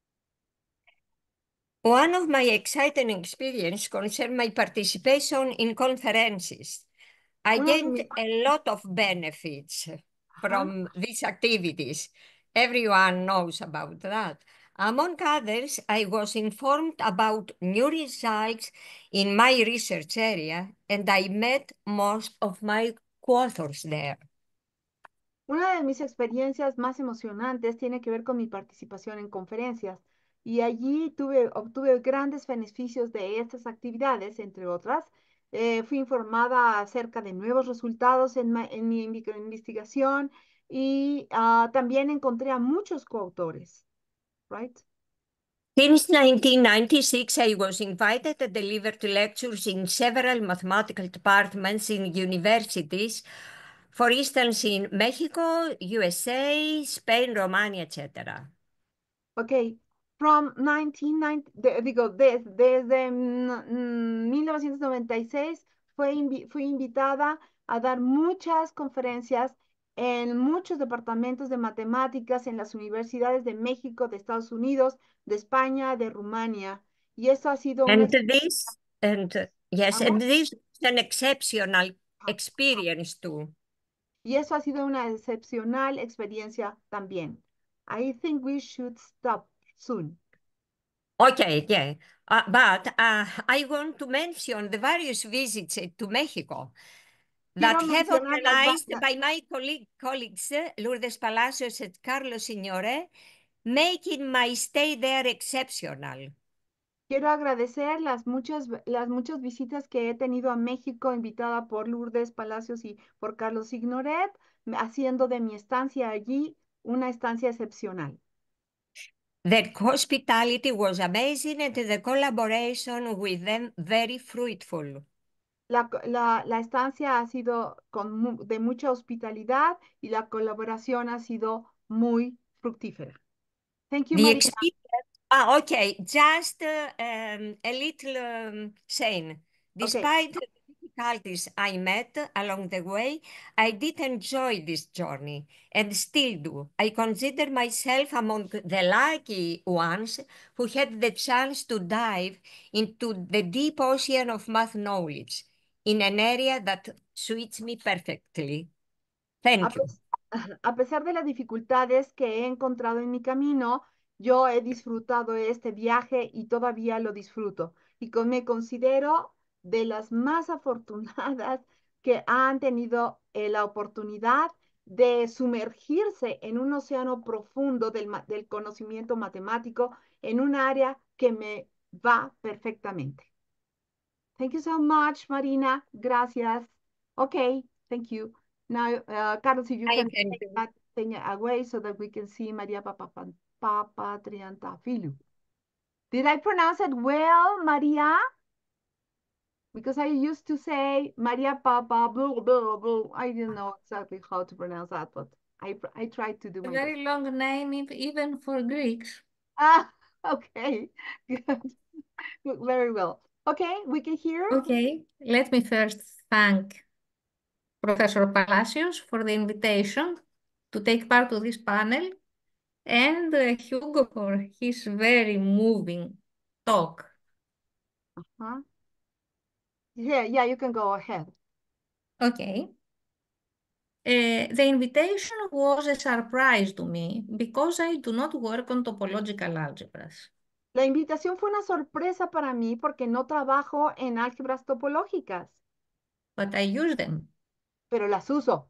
One of my exciting experiences concerned my participation in conferences. I gained a lot of benefits from these activities. Everyone knows about that. Among others, I was informed about new results in my research area, and I met most of my co-authors there. Una de mis experiencias más emocionantes tiene que ver con mi participación en conferencias, y allí obtuve grandes beneficios de estas actividades, entre otras. Fui informada acerca de nuevos resultados en mi investigación, y también encontré a muchos coautores. Right? Since 1996, I was invited to deliver lectures in several mathematical departments in universities, for instance, in Mexico, USA, Spain, Romania, etc. Ok, from 1990, desde 1996 fui invitada a dar muchas conferencias en muchos departamentos de matemáticas en las universidades de México, de Estados Unidos, de España, de Rumania. Y eso ha sido una Yes, and this is an exceptional experience too. Y eso ha sido una excepcional experiencia también. I think we should stop soon. Okay, yeah. But I want to mention the various visits to Mexico that have organized by my colleagues, Lourdes Palacios and Carlos Signoret, making my stay there exceptional. Quiero agradecer las muchas visitas que he tenido a México, invitada por Lourdes Palacios y por Carlos Ignoret, haciendo de mi estancia allí una estancia excepcional. Their hospitality was amazing and the collaboration with them very fruitful. La estancia ha sido de mucha hospitalidad y la colaboración ha sido muy fructífera. Thank you, Maria. Okay, just a little saying. Despite the difficulties I met along the way, I did enjoy this journey and still do. I consider myself among the lucky ones who had the chance to dive into the deep ocean of math knowledge in an area that suits me perfectly. Thank you. A pesar de las dificultades que he encontrado en mi camino, yo he disfrutado este viaje y todavía lo disfruto. Y me considero de las más afortunadas que han tenido la oportunidad de sumergirse en un océano profundo del conocimiento matemático en un área que me va perfectamente. Thank you so much, Marina. Gracias. Okay, thank you. Now, Carlos, if you can take that thing away so that we can see Maria Papatriantafilou. Did I pronounce it well, Maria? Because I used to say Maria Papa, blah, blah, blah. I didn't know exactly how to pronounce that, but I tried to do my best. Very long name, even for Greeks. Ah, okay, good. Very well. Okay, we can hear. Okay, let me first thank Professor Palacios for the invitation to take part of this panel and Hugo for his very moving talk. Uh-huh. Yeah, you can go ahead. Okay. The invitation was a surprise to me because I do not work on topological algebras. La invitación fue una sorpresa para mí porque no trabajo en álgebras topológicas. But I use them. Pero las uso.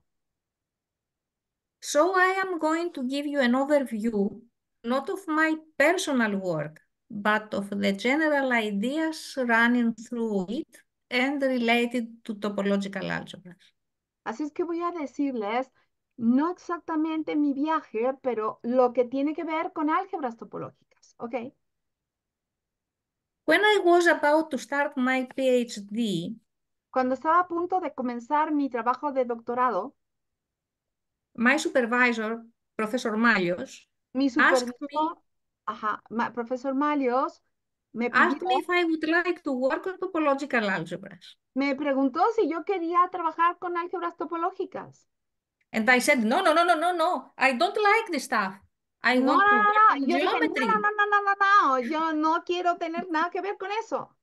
So I am going to give you an overview, not of my personal work, but of the general ideas running through it and related to topological algebras. Así es que voy a decirles, no exactamente mi viaje, pero lo que tiene que ver con álgebras topológicas, ¿ok? When I was about to start my PhD, cuando estaba a punto de comenzar mi trabajo de doctorado, my supervisor, Professor Malios, mi asked supervisor, profesor Malios, me me if I would like to work on topological algebras. Me preguntó si yo quería trabajar con álgebras topológicas. And I said, no, I don't like this stuff. I want to work on yo geometry. Dije, no, yo no quiero tener nada que ver con eso.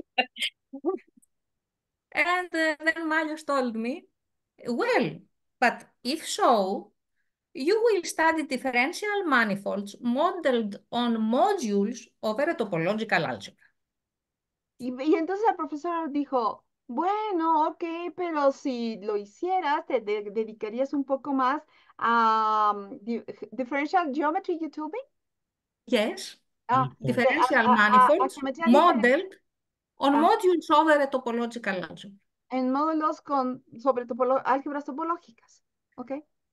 And then Malios told me, well, but if so, you will study differential manifolds modeled on modules over a topological algebra. Y entonces el profesor dijo, bueno, ok, pero si lo hicieras, te dedicarías un poco más a differential geometry, you told me? Yes, differential manifolds modeled on modules over a topological algebra. En módulos sobre álgebras topológicas, ¿ok?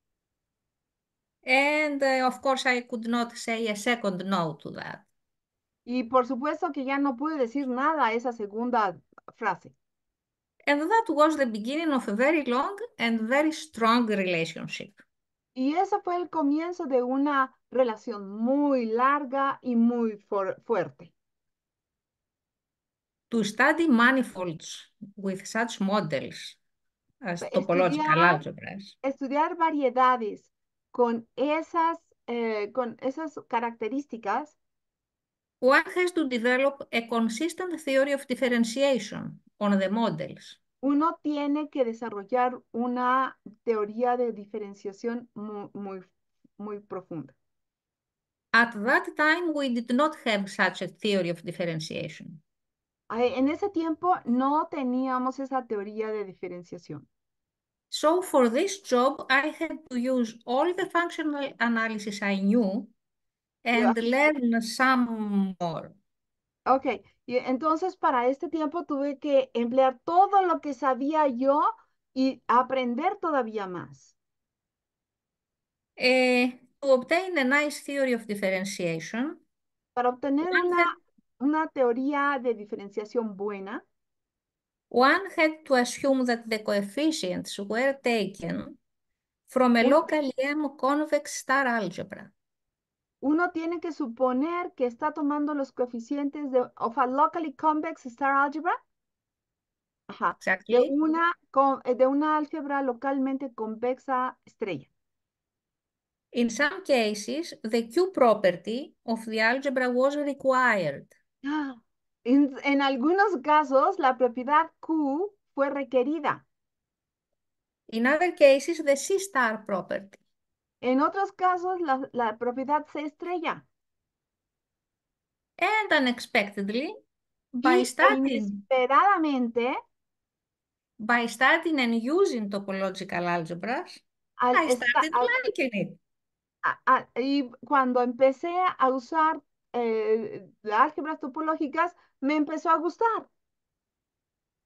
And of course, I could not say a second no to that. Y por supuesto que ya no pude decir nada a esa segunda frase. And that was the beginning of a very long and very strong relationship. Y ese fue el comienzo de una relación muy larga y muy fuerte. To study manifolds with such models as topological algebras. Estudiar variedades con esas características. One has to develop a consistent theory of differentiation on the models. Uno tiene que desarrollar una teoría de diferenciación muy profunda. At that time, we did not have such a theory of differentiation. En ese tiempo no teníamos esa teoría de diferenciación. So for this job, I had to use all the functional analysis I knew and learn some more. Ok, y entonces para este tiempo tuve que emplear todo lo que sabía yo y aprender todavía más. To obtain a nice theory of differentiation, para obtener una teoría de diferenciación buena, one had to assume that the coefficients were taken from a locally M-convex star algebra. Uno tiene que suponer que está tomando los coeficientes of a locally convex star algebra. Ajá. Exactly. De una álgebra localmente convexa estrella. In some cases, the Q property of the algebra was required. En algunos casos, la propiedad Q fue requerida. In other cases, the C star property. En otros casos, la propiedad C estrella. And unexpectedly, inesperadamente, by studying and using topological algebras, I started liking it. Y cuando empecé a usar las álgebras topológicas, me empezó a gustar.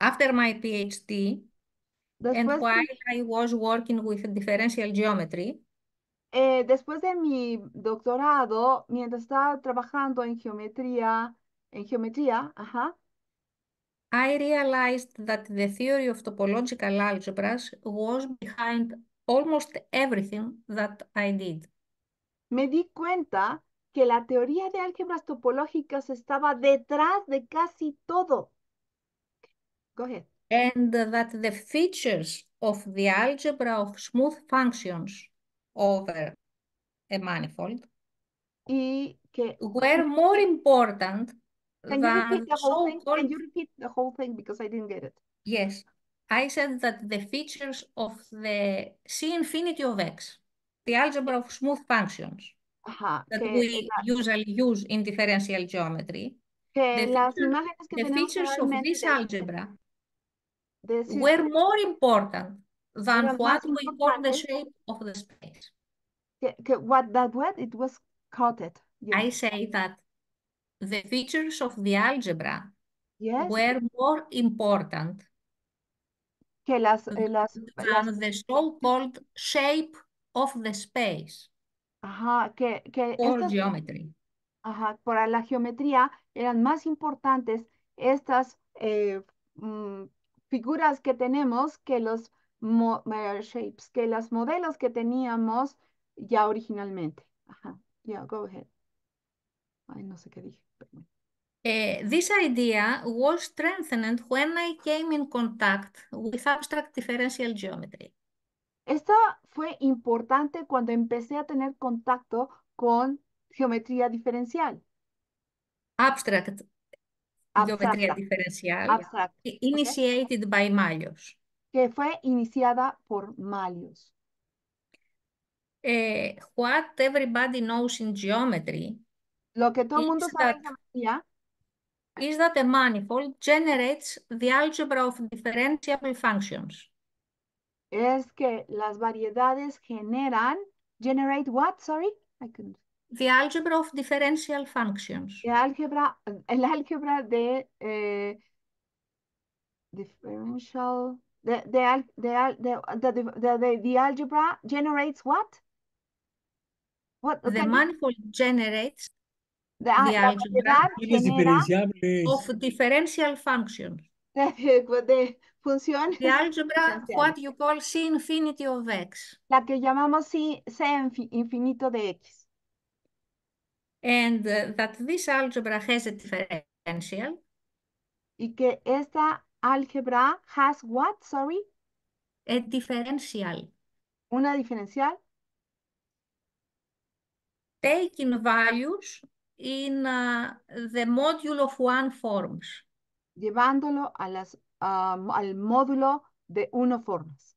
after my PhD, and Después, while I was working with differential geometry, después de mi doctorado, mientras estaba trabajando en geometría, ajá, I realized that the theory of topological algebras was behind almost everything that I did. me di cuenta que la teoría de álgebras topológicas estaba detrás de casi todo. Go ahead. And that the features of the algebra of smooth functions over a manifold Y que, were more important can you repeat than the whole thing? so-called, Can you repeat the whole thing because I didn't get it? yes, I said that the features of the C infinity of X, the algebra of smooth functions Ajá, that we usually use in differential geometry, que las imágenes que the tenemos features of generalmente this algebra de were círculos more important than eran what más we call the importantes shape of the space. what it was coated. I Yes. say that the features of the algebra Yes. were more important Que las than the so-called shape of the space ajá, que or estas geometry. ajá, para la geometría eran más importantes estas figuras que tenemos que los shapes, que los modelos que teníamos ya originalmente. Ajá. Yeah, go ahead. Ay, no sé qué dije. Pero bueno. This idea was strengthened when I came in contact with abstract differential geometry. Esto fue importante cuando empecé a tener contacto con geometría diferencial. Abstract geometría Abstracta. diferencial, Abstracta. initiated by Mallos. Que fue iniciada por Mallos. What everybody knows in geometry Lo que todo el mundo is sabe that, en geometría is that a manifold generates the algebra of differentiable functions. es que las variedades generate what? Sorry, I couldn't. The algebra of differential functions. El álgebra de differential, the algebra generates what? What? The manifold generates the La algebra variedad Funciones genera diferenciables. of differential functions. de funciones The algebra, diferenciales. what you call C infinity of X. La que llamamos C infinito de X. And that this algebra has a differential. Y que esta álgebra has what? Sorry. A differential. Una diferencial. Taking values in the module of one forms. Llevándolo a al módulo de 1 formas.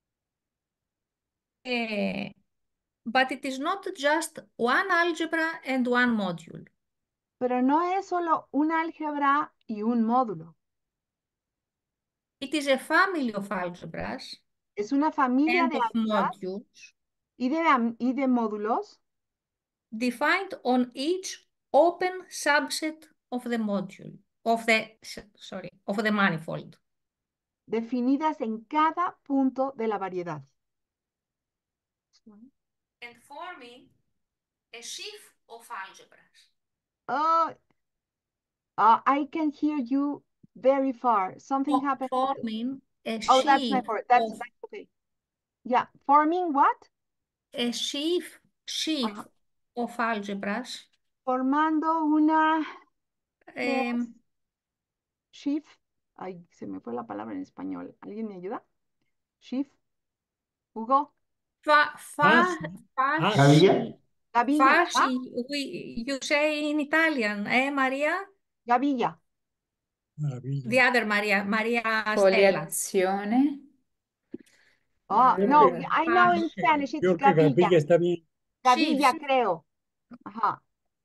But it is not just one algebra and one module. Pero no es solo un álgebra y un módulo. It is a family of algebras Es una familia and de of álgebras modules y de módulos defined on each open subset of the module, of the manifold. definidas en cada punto de la variedad. And forming a sheaf of algebras. Oh, I can hear you very far. Something happened. Forming a Oh, that's my sheaf fault. That's okay. Yeah, forming what? a sheaf of algebras. Formando una Um, sheaf. Ay, se me fue la palabra en español. ¿Alguien me ayuda? Sheaf. Hugo. Gavilla. Gavilla. you say in Italian, Maria? Gavilla. The other Maria Stella. Foliazione. Oh, no, I know in Spanish it's Yo creo que Gavilla está bien. Gavilla, creo. Ajá.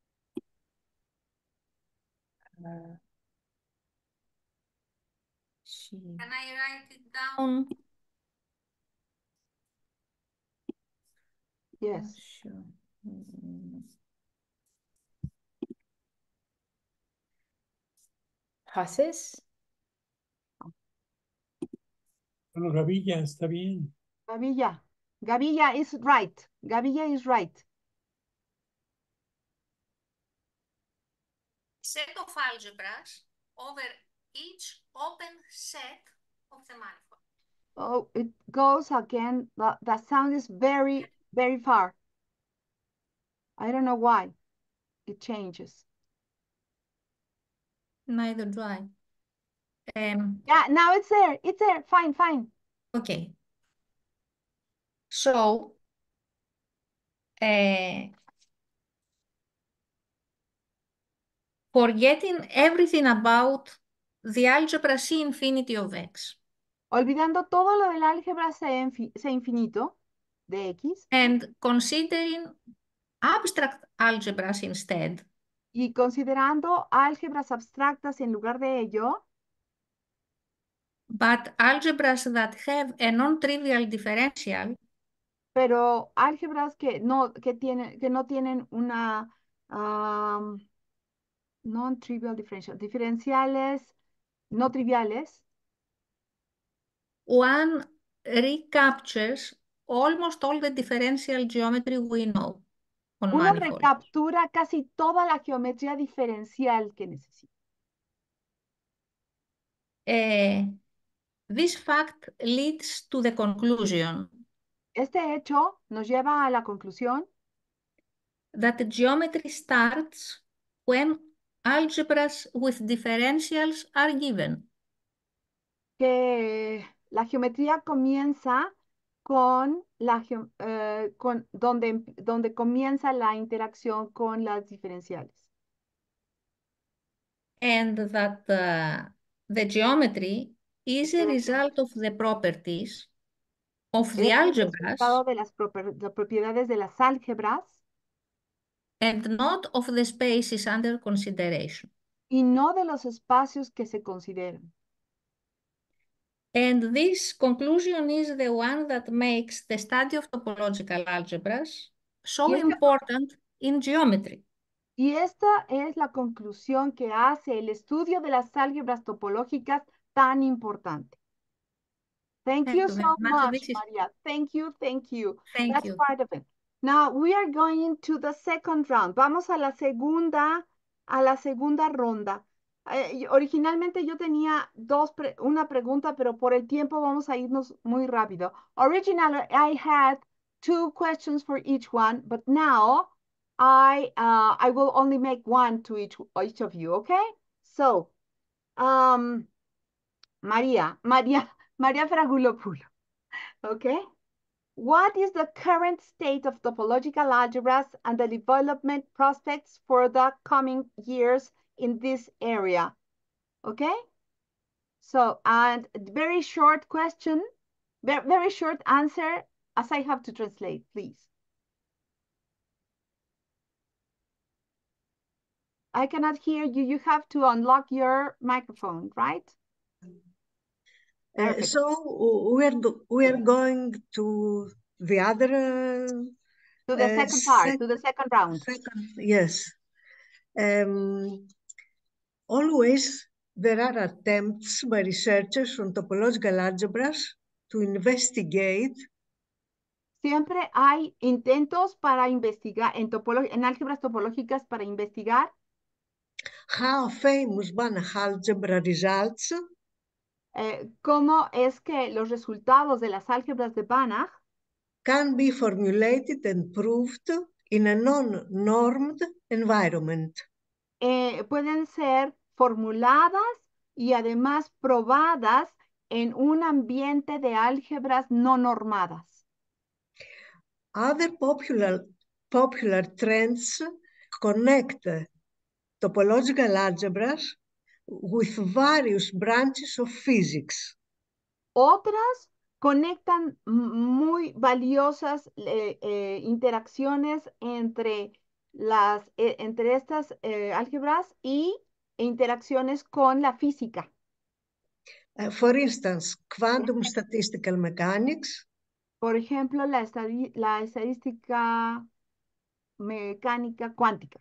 Can I write it down? Yes. Haces? Bueno, Gavilla, está bien. Gavilla. Gavilla is right. Gavilla is right. Set of algebras over each open set of the manifold. Oh, it goes again. The sound is very, very far. I don't know why. It changes. Neither do I. Yeah, now it's there. It's there. Fine, fine. Okay. So, forgetting everything about the algebra C infinity of X. Olvidando todo lo del álgebra C, infinito de X. And considering abstract algebras instead. Y considerando álgebras abstractas en lugar de ello. But algebras that have a non-trivial differential. Pero álgebras que no tienen una non-trivial differential, diferenciales no triviales. One recaptures almost all the differential geometry we know on Uno manifolds. recaptura casi toda la geometría diferencial que necesita. This fact leads to the conclusion. Este hecho nos lleva a la conclusión that geometry starts when algebras with differentials are given. que la geometría comienza con donde comienza la interacción con las diferenciales. And that the geometry is a result of the properties of the Es el algebras resultado de las propiedades de las álgebras and not of the spaces under consideration. y no de los espacios que se consideran. And this conclusion is the one that makes the study of topological algebras so important in geometry. Y esta es la conclusión que hace el estudio de las álgebras topológicas tan importante. Thank you so much, Maria. Thank you, thank you. That's part of it. Now we are going to the second round. Vamos a la segunda ronda. Originalmente yo tenía una pregunta, pero por el tiempo vamos a irnos muy rápido. Originally, I had 2 questions for each one, but now I will only make one to each of you, okay? So, Maria Fragulopoulou, okay? What is the current state of topological algebras and the development prospects for the coming years in this area? Okay? So, and very short question, very short answer, as I have to translate, please. I cannot hear you. You have to unlock your microphone, right? So we are going to the other to the second part, to the second round. Yes. Always there are attempts by researchers on topological algebras to investigate. Siempre hay intentos para investigar en álgebras topológicas para investigar how famous Banach algebra results cómo es que los resultados de las álgebras de Banach can be formulated and proved in a non-normed environment. Pueden ser formuladas y además probadas en un ambiente de álgebras no normadas. Other popular trends connect topological algebras with various branches of physics. Otras conectan muy valiosas interacciones entre estas álgebras y interacciones con la física. For instance, quantum statistical mechanics. Por ejemplo, la estadística mecánica cuántica.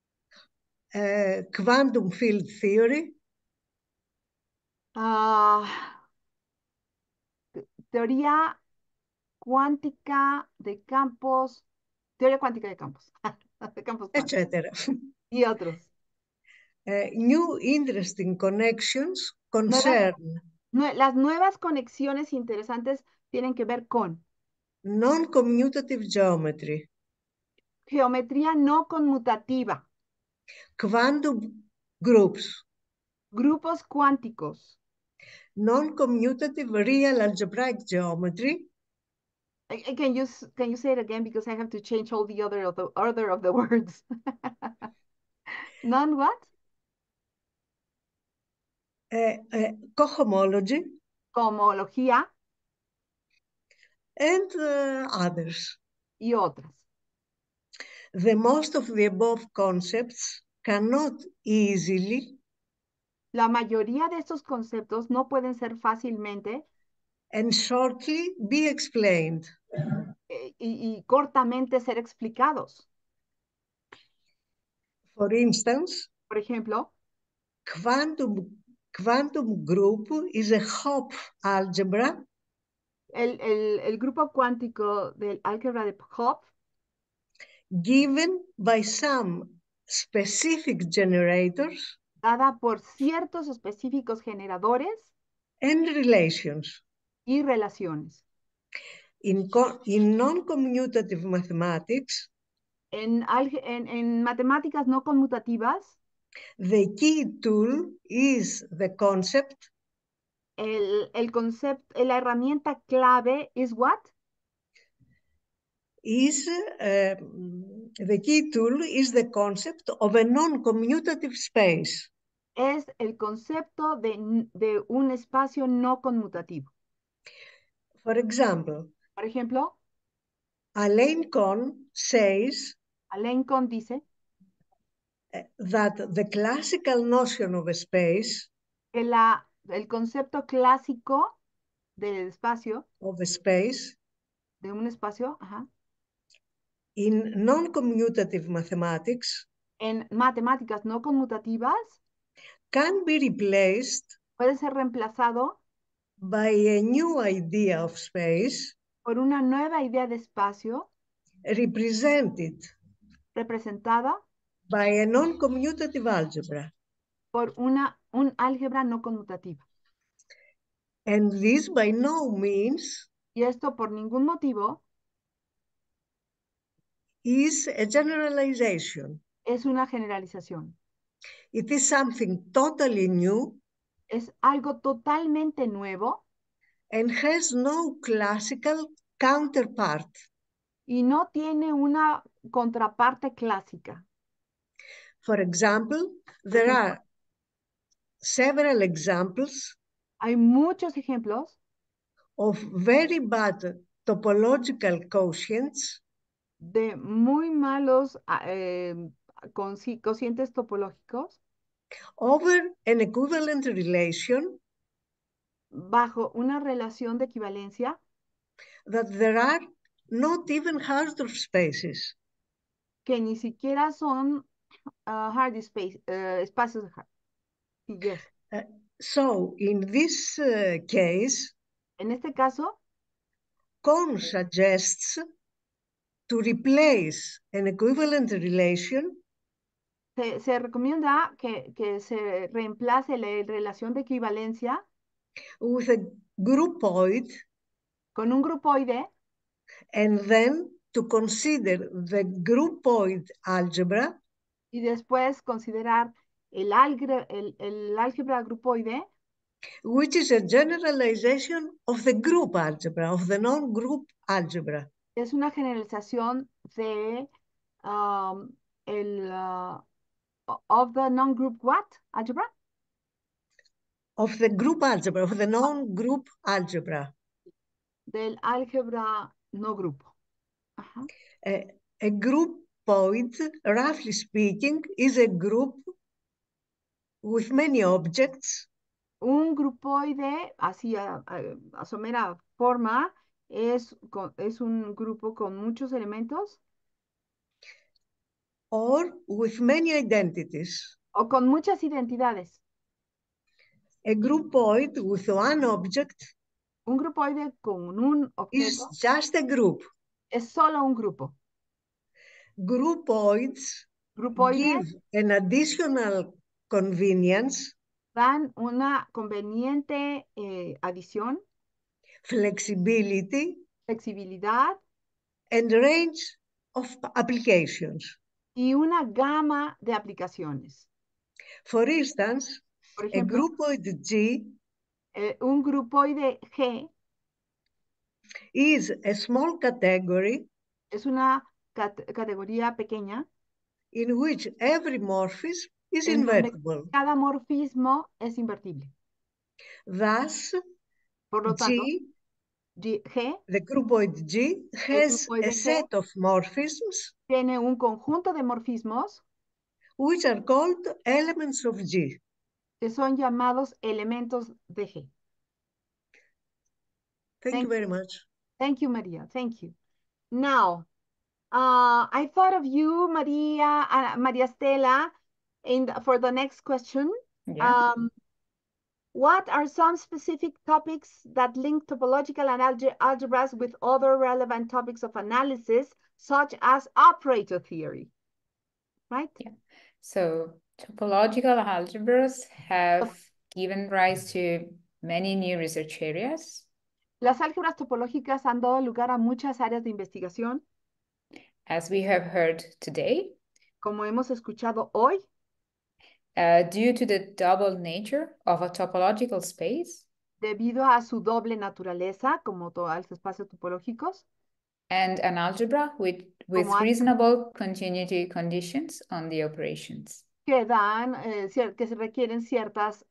Quantum field theory. teoría cuántica de campos, teoría cuántica de campos, de campos cuánticos, etc. y otros. New interesting connections concern Las nuevas conexiones interesantes tienen que ver con non-commutative geometry, geometría no conmutativa, quantum groups, grupos cuánticos. non-commutative real algebraic geometry, Can you say it again, because I have to change all the order of the words. Non what? cohomology, Cohomología and others. y otras. The most of the above concepts cannot easily La mayoría de estos conceptos no pueden ser fácilmente and shortly be explained. y cortamente ser explicados. For instance, Por ejemplo, quantum group is a Hopf algebra el grupo cuántico del álgebra de Hopf given by some specific generators dada por ciertos específicos generadores and relations. y relaciones. In non-commutative mathematics, En matemáticas no conmutativas, the key tool is the concept el concepto, la herramienta clave es what? is the key tool is the concept of a non-commutative space. Es el concepto de un espacio no conmutativo. For example, Por ejemplo, Alain Kohn says Alain Kohn dice that the classical notion of a space que el concepto clásico del espacio, of a space de un espacio, ajá, in non-commutative mathematics en matemáticas no conmutativas can be replaced puede ser reemplazado by a new idea of space por una nueva idea de espacio represented representada by a non-commutative algebra. por un álgebra no conmutativa. And this by no means Y esto por ningún motivo is a generalization. es una generalización. It is something totally new Es algo totalmente nuevo and has no classical counterpart. y no tiene una contraparte clásica. For example, there are several examples Hay muchos ejemplos of very bad topological quotients de muy malos cocientes topológicos over an equivalent relation bajo una relación de equivalencia that there are not even Hausdorff spaces. que ni siquiera son espacios de Hardy. Yes. So in this case, En este caso, Kohn suggests to replace an equivalent relation se recomienda que se reemplace la relación de equivalencia with a groupoid con un grupoide and then to consider the groupoid algebra y después considerar el álgebra grupoide, which is a generalization of the group algebra, of the non-group algebra. es una generalización de of the non-group what? Algebra? Of the group algebra, of the non-group algebra. Del álgebra no grupo. Ajá. A groupoid, roughly speaking, is a group with many objects. Un grupoide, así a somera forma, es un grupo con muchos elementos. Or with many identities. O con muchas identidades. A groupoid with one object Un grupoide con un is objeto just a group. es solo un grupo. Groupoids Grupoides give an additional convenience, dan una conveniente adición, flexibility, flexibilidad and range of applications. y una gama de aplicaciones. For instance, Por a ejemplo, groupoid G un grupoide G is a small category es una categoría pequeña in which every morphism is en donde invertible. cada morfismo es invertible. Thus, Por lo tanto, G, G, the groupoid G, el has grupoide a G, set of morphisms tiene un conjunto de morfismos which are called elements of G. que son llamados elementos de G. Thank you very much. Thank you, Maria. Thank you. Now, I thought of you, Maria, Maria Stella, for the next question. Yeah. What are some specific topics that link topological and algebras with other relevant topics of analysis, such as operator theory? Right? Yeah. So topological algebras have given rise to many new research areas. Las álgebras topológicas han dado lugar a muchas áreas de investigación. As we have heard today, como hemos escuchado hoy, due to the double nature of a topological space, debido a su doble naturaleza, como todos los espacios topológicos, and an algebra with Como reasonable continuity conditions on the operations. que dan, que se requieren ciertas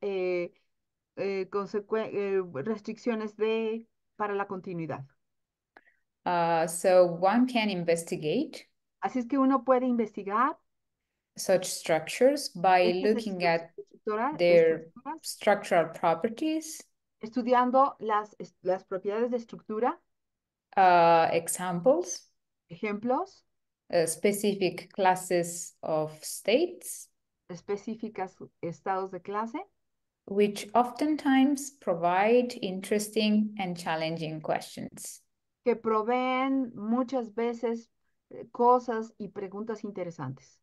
restricciones para la continuidad. So one can investigate Así es que uno puede investigar such structures by estas looking at estructuras, their structural properties, estudiando las propiedades de estructura, examples, ejemplos, specific classes of states, específicas, estados de clase, which oftentimes provide interesting and challenging questions. que proveen muchas veces cosas y preguntas interesantes.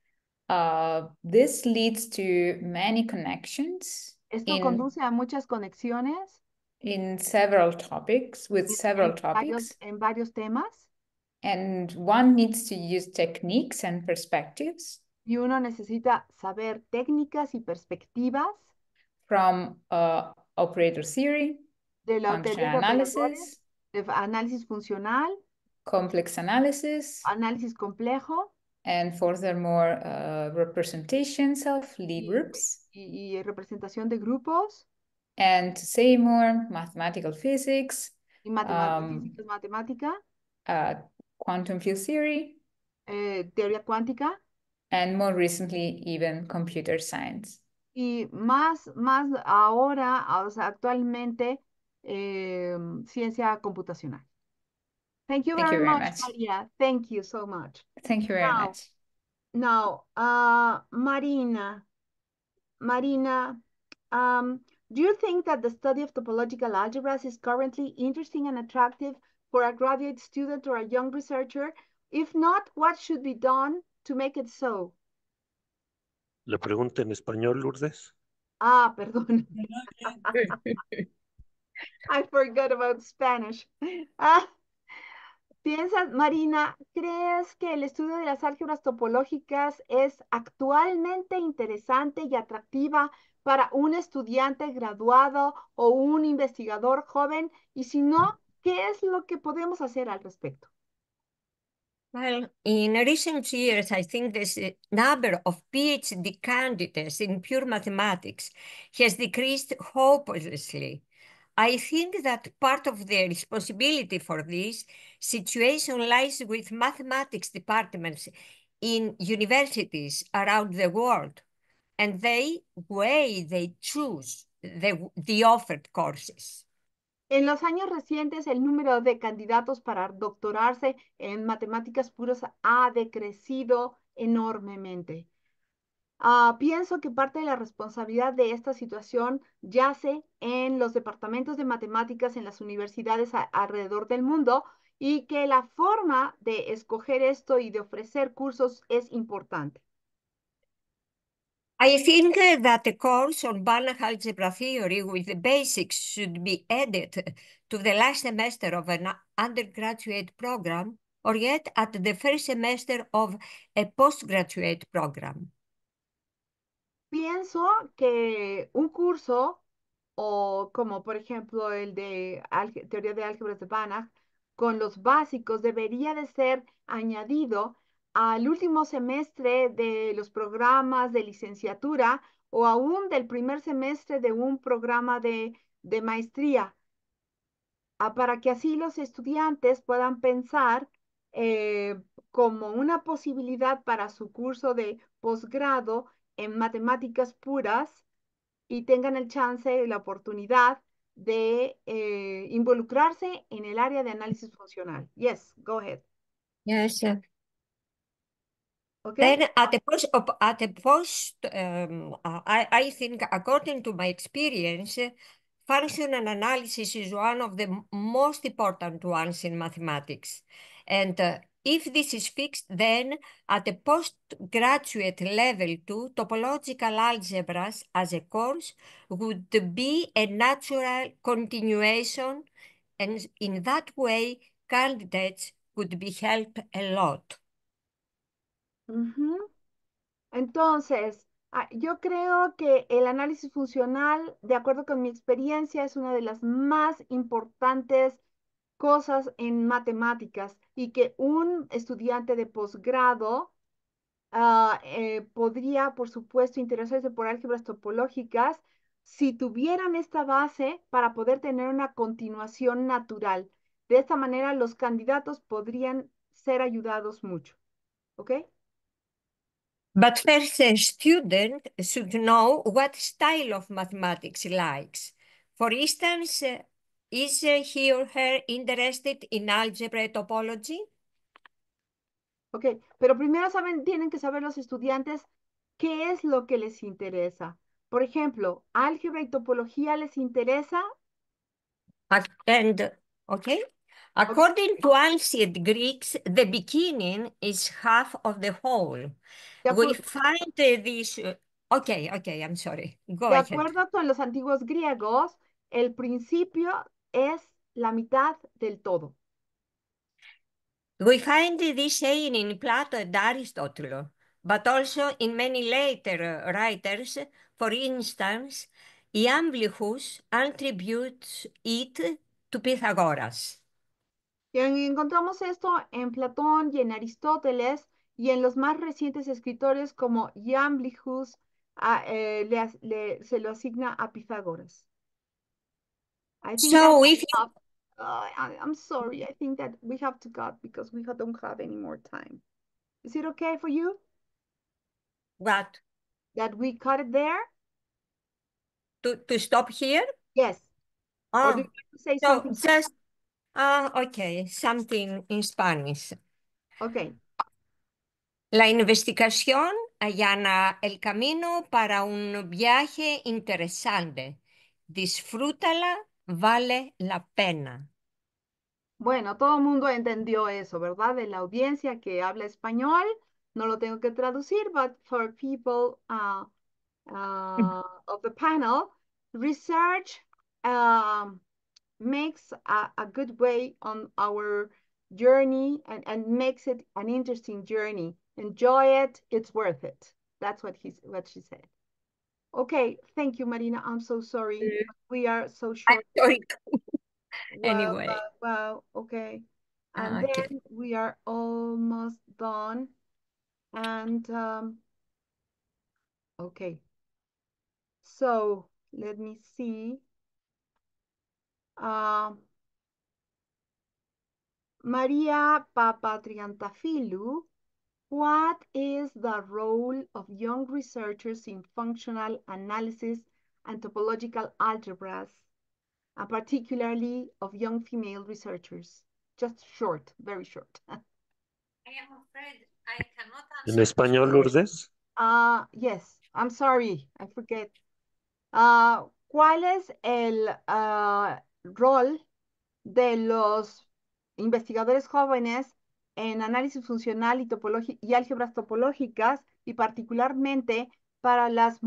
This leads to many connections Esto conduce a muchas conexiones in several topics, with several topics. En varios temas. And one needs to use techniques and perspectives. Y uno necesita saber técnicas y perspectivas From operator theory, de la functional teoría de analysis, de análisis funcional, complex analysis, análisis complejo, and furthermore, representations of Lie groups. Y representación de grupos. And to say more, mathematical physics, Y física matemática. Quantum field theory. Teoría cuántica. And more recently, even computer science. Y más ahora, o sea, actualmente, ciencia computacional. Thank you very much, Maria. Thank you so much. Thank you very much. Now, Marina, do you think that the study of topological algebras is currently interesting and attractive for a graduate student or a young researcher? If not, what should be done to make it so? ¿La pregunta en español, Lourdes? Perdón. I forgot about Spanish. ¿Piensas, Marina, crees que el estudio de las álgebras topológicas es actualmente interesante y atractiva para un estudiante graduado o un investigador joven? Y si no, ¿qué es lo que podemos hacer al respecto? Well, in recent years, I think the number of PhD candidates in pure mathematics has decreased hopelessly. I think that part of the responsibility for this situation lies with mathematics departments in universities around the world, and the way they choose the offered courses. En los años recientes, el número de candidatos para doctorarse en matemáticas puras ha decrecido enormemente. Pienso que parte de la responsabilidad de esta situación yace en los departamentos de matemáticas en las universidades alrededor del mundo y que la forma de escoger esto y de ofrecer cursos es importante. I think that the course on Banach algebra theory with the basics should be added to the last semester of an undergraduate program or yet at the first semester of a postgraduate program. Pienso que un curso, o como por ejemplo el de teoría de álgebras de Banach, con los básicos debería de ser añadido al último semestre de los programas de licenciatura o aún del primer semestre de un programa de maestría, para que así los estudiantes puedan pensar como una posibilidad para su curso de posgrado en matemáticas puras y tengan el chance y la oportunidad de involucrarse en el área de análisis funcional. Yes, go ahead. Yes. Okay. Then at the post, I think according to my experience, functional analysis is one of the most important ones in mathematics. And if this is fixed, then at the postgraduate level too, topological algebras as a course would be a natural continuation, and in that way, candidates could be helped a lot. Entonces, yo creo que el análisis funcional, de acuerdo con mi experiencia, es una de las más importantes cosas en matemáticas y que un estudiante de posgrado podría, por supuesto, interesarse por álgebras topológicas si tuvieran esta base para poder tener una continuación natural. De esta manera, los candidatos podrían ser ayudados mucho. ¿Ok? But first, a student should know what style of mathematics he likes. For instance, is he or her interested in algebra topology? Ok, pero primero tienen que saber los estudiantes qué es lo que les interesa. Por ejemplo, álgebra y topología les interesa. And, okay, according to ancient Greeks, the beginning is half of the whole. We find this, okay, I'm sorry, go De ahead. acuerdo con los antiguos griegos, el principio es la mitad del todo. We find this saying in Plato and Aristotle, but also in many later writers. For instance, Iamblichus attributes it to Pythagoras. Y encontramos esto en Platón y en Aristóteles y en los más recientes escritores como Iamblichus se lo asigna a Pitágoras. I think So if you... I'm sorry, I think that we have to cut because we don't have any more time. Is it okay for you? What? That we cut it there? To stop here? Yes. Or do you want to say something? Just, okay, something in Spanish. Okay. La investigación allana el camino para un viaje interesante. Disfrútala, vale la pena. Bueno, todo el mundo entendió eso, ¿verdad? De la audiencia que habla español, no lo tengo que traducir, but for people of the panel, research makes a good way on our journey and makes it an interesting journey. Enjoy it, it's worth it. That's what she said. Okay, thank you, Marina. I'm so sorry. We are so short. I'm sorry. Wow, Anyway. wow, okay. And then we are almost done. And okay. So let me see. Maria Papatriantafilou, what is the role of young researchers in functional analysis and topological algebras, and particularly of young female researchers? Just short, very short. ¿En español, Lourdes? Yes, I'm sorry, I forget. ¿Cuál es el rol de los investigadores jóvenes en análisis funcional y álgebras topológicas, y particularmente para las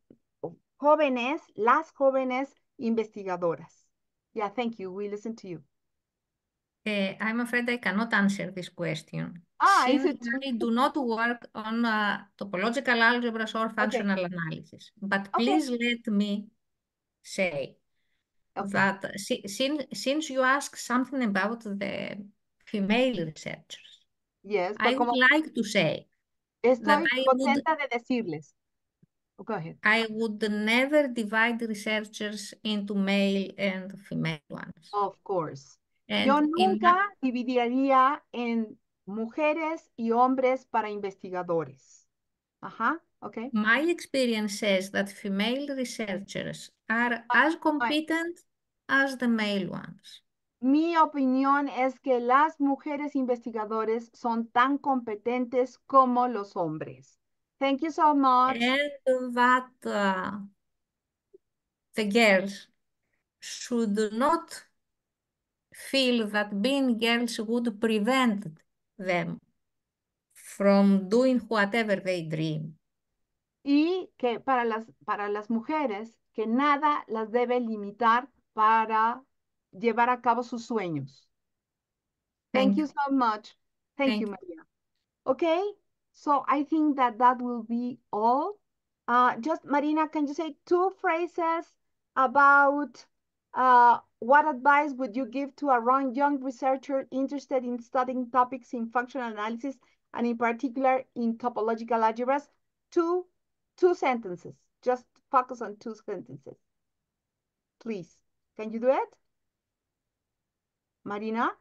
jóvenes investigadoras? Yeah, thank you. We listen to you. I'm afraid I cannot answer this question. Is Since it? I do not work on topological algebras or functional analysis. But Okay. please let me say Okay. that since you asked something about the female researchers, Yes, I but would like to say that estoy contenta de decirles. Go ahead. I would never divide researchers into male and female ones. Of course. And Yo in nunca dividiría en mujeres y hombres para investigadores. Ajá, okay. my experience says that female researchers are as competent as the male ones. Mi opinión es que las mujeres investigadores son tan competentes como los hombres. Thank you so much. And that the girls should not feel that being girls would prevent them from doing whatever they dream. Y que para las mujeres, que nada las debe limitar para llevar a cabo sus sueños. Thank you so much. Thank you, Maria. Okay, so I think that will be all. Just, Marina, can you say 2 phrases about what advice would you give to a young researcher interested in studying topics in functional analysis and in particular in topological algebras? Two sentences. Just focus on 2 sentences. Please, can you do it? Marina?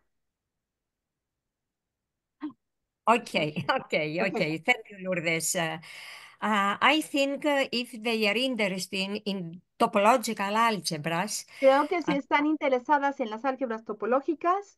Okay. Thank you, Lourdes. I think if they are interested in topological algebras, Creo que si están interesadas en las álgebras topológicas,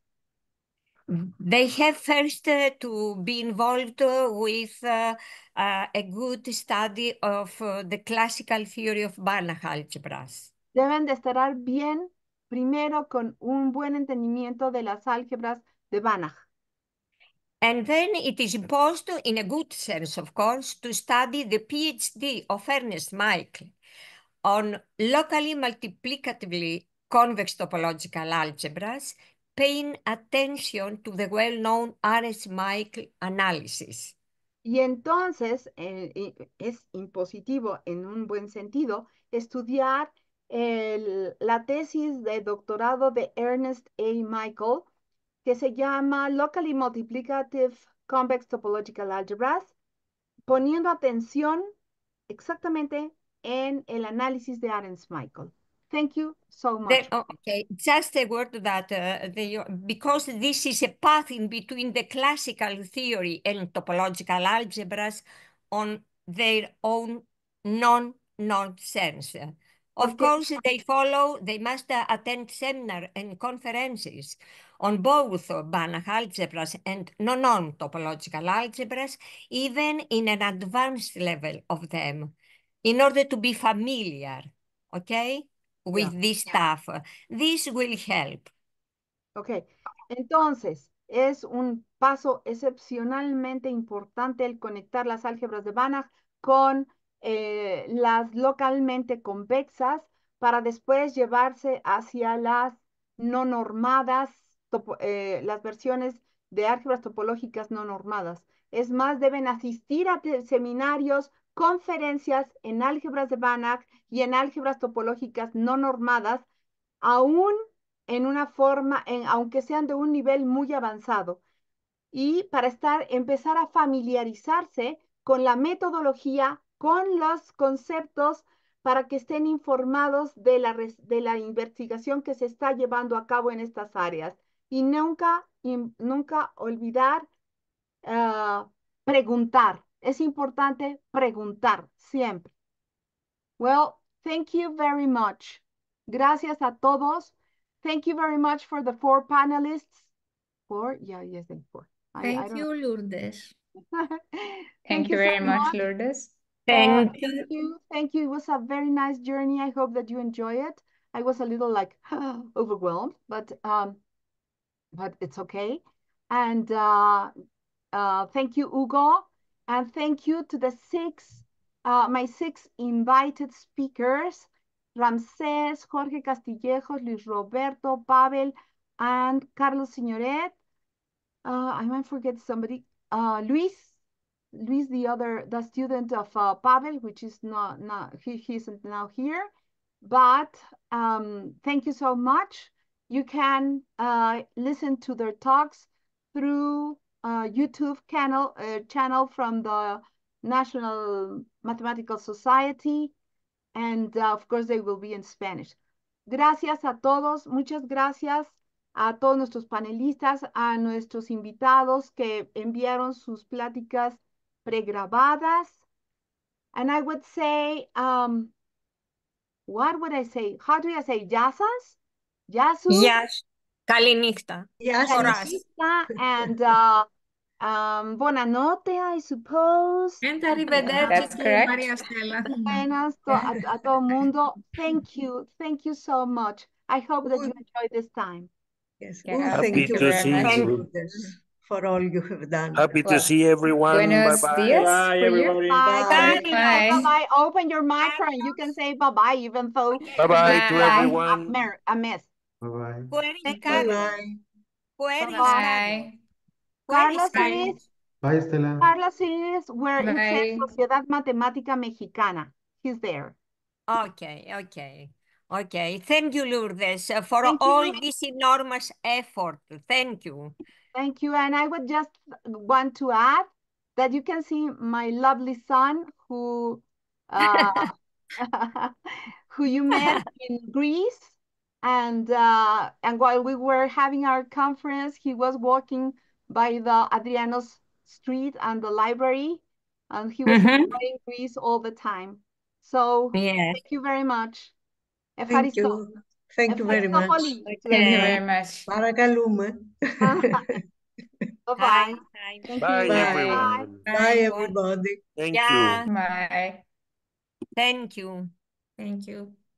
they have first to be involved with a good study of the classical theory of Banach algebras. deben de estar bien primero con un buen entendimiento de las álgebras de Banach. And then it is imposed, in a good sense, of course, to study the PhD of Ernest Michael on locally multiplicatively convex topological algebras, paying attention to the well-known Ernst-Michael analysis. Y entonces es impositivo en un buen sentido estudiar la tesis de doctorado de Ernest A. Michael, que se llama Locally Multiplicative Convex Topological Algebras, poniendo atención exactamente en el análisis de Ernst-Michael. Thank you so much. Okay, just a word that because this is a path in between the classical theory and topological algebras on their own non-sense. Of course, they must attend seminars and conferences on both Banach algebras and non-topological algebras, even in an advanced level of them, in order to be familiar, okay? With this stuff. This will help. Ok, entonces es un paso excepcionalmente importante el conectar las álgebras de Banach con las localmente convexas para después llevarse hacia las no normadas, las versiones de álgebras topológicas no normadas. Es más, deben asistir a seminarios, conferencias en álgebras de Banach y en álgebras topológicas no normadas, aún en una forma, aunque sean de un nivel muy avanzado, y para empezar a familiarizarse con la metodología, con los conceptos, para que estén informados de la investigación que se está llevando a cabo en estas áreas. Y nunca olvidar preguntar. Es importante preguntar siempre. Well, thank you very much. Gracias a todos. Thank you very much for the 4 panelists. 4? Yeah, yes, 4. Thank you, Lourdes. Thank you very much, Lourdes. Thank Thank you. you. Thank you. It was a very nice journey. I hope that you enjoy it. I was a little like overwhelmed, but it's okay. And thank you, Hugo. And thank you to the my six invited speakers, Ramsés, Jorge Castillejos, Luis Roberto, Pavel, and Carlos Signoret. I might forget somebody. Luis, the student of Pavel, which is not he isn't now here. But thank you so much. You can listen to their talks through YouTube channel from the National Mathematical Society, and of course they will be in Spanish. Gracias a todos, muchas gracias a todos nuestros panelistas, a nuestros invitados que enviaron sus pláticas pregrabadas. And I would say, what would I say? How do I say? Yasas? Yasu? Yes. Kalinista. Yes, For yes. us. And buonanotte, I suppose. And arrivederci, That's correct. Maria Stella. Buenas a todo mundo. Thank you. Thank you so much. I hope that you enjoyed this time. Yes. Yeah, Oh, Happy thank you to very see much you. for all you have done. Happy to Well, see everyone. Buenos Bye-bye. dias Bye, for you. everybody. Bye. Bye. Bye. Bye. Open your micro and you can say bye-bye, even though Bye-bye to Bye. everyone. a mess. Bye-bye. Where is Thank Carlos? Bye-bye. Where is Bye-bye. Carlos? Bye. Where is Carlos Carlos? is Bye, Stella. Carlos is where it says Bye. Sociedad Matemática Mexicana. He's there. Okay, okay. Okay. Thank you, Lourdes, for Thank all you. this enormous effort. Thank you. Thank you. And I would just want to add that you can see my lovely son who who you met in Greece. And while we were having our conference, he was walking by the Adrianos Street and the library, and he was enjoying Greece all the time. So Yes. thank you very much. Thank you. Thank you very much. Thank you very much. Παρακαλούμε. Bye-bye. Hi. Thank Bye, you. everyone. Bye, everybody. Thank Yeah. you. Bye. Thank you. Thank you.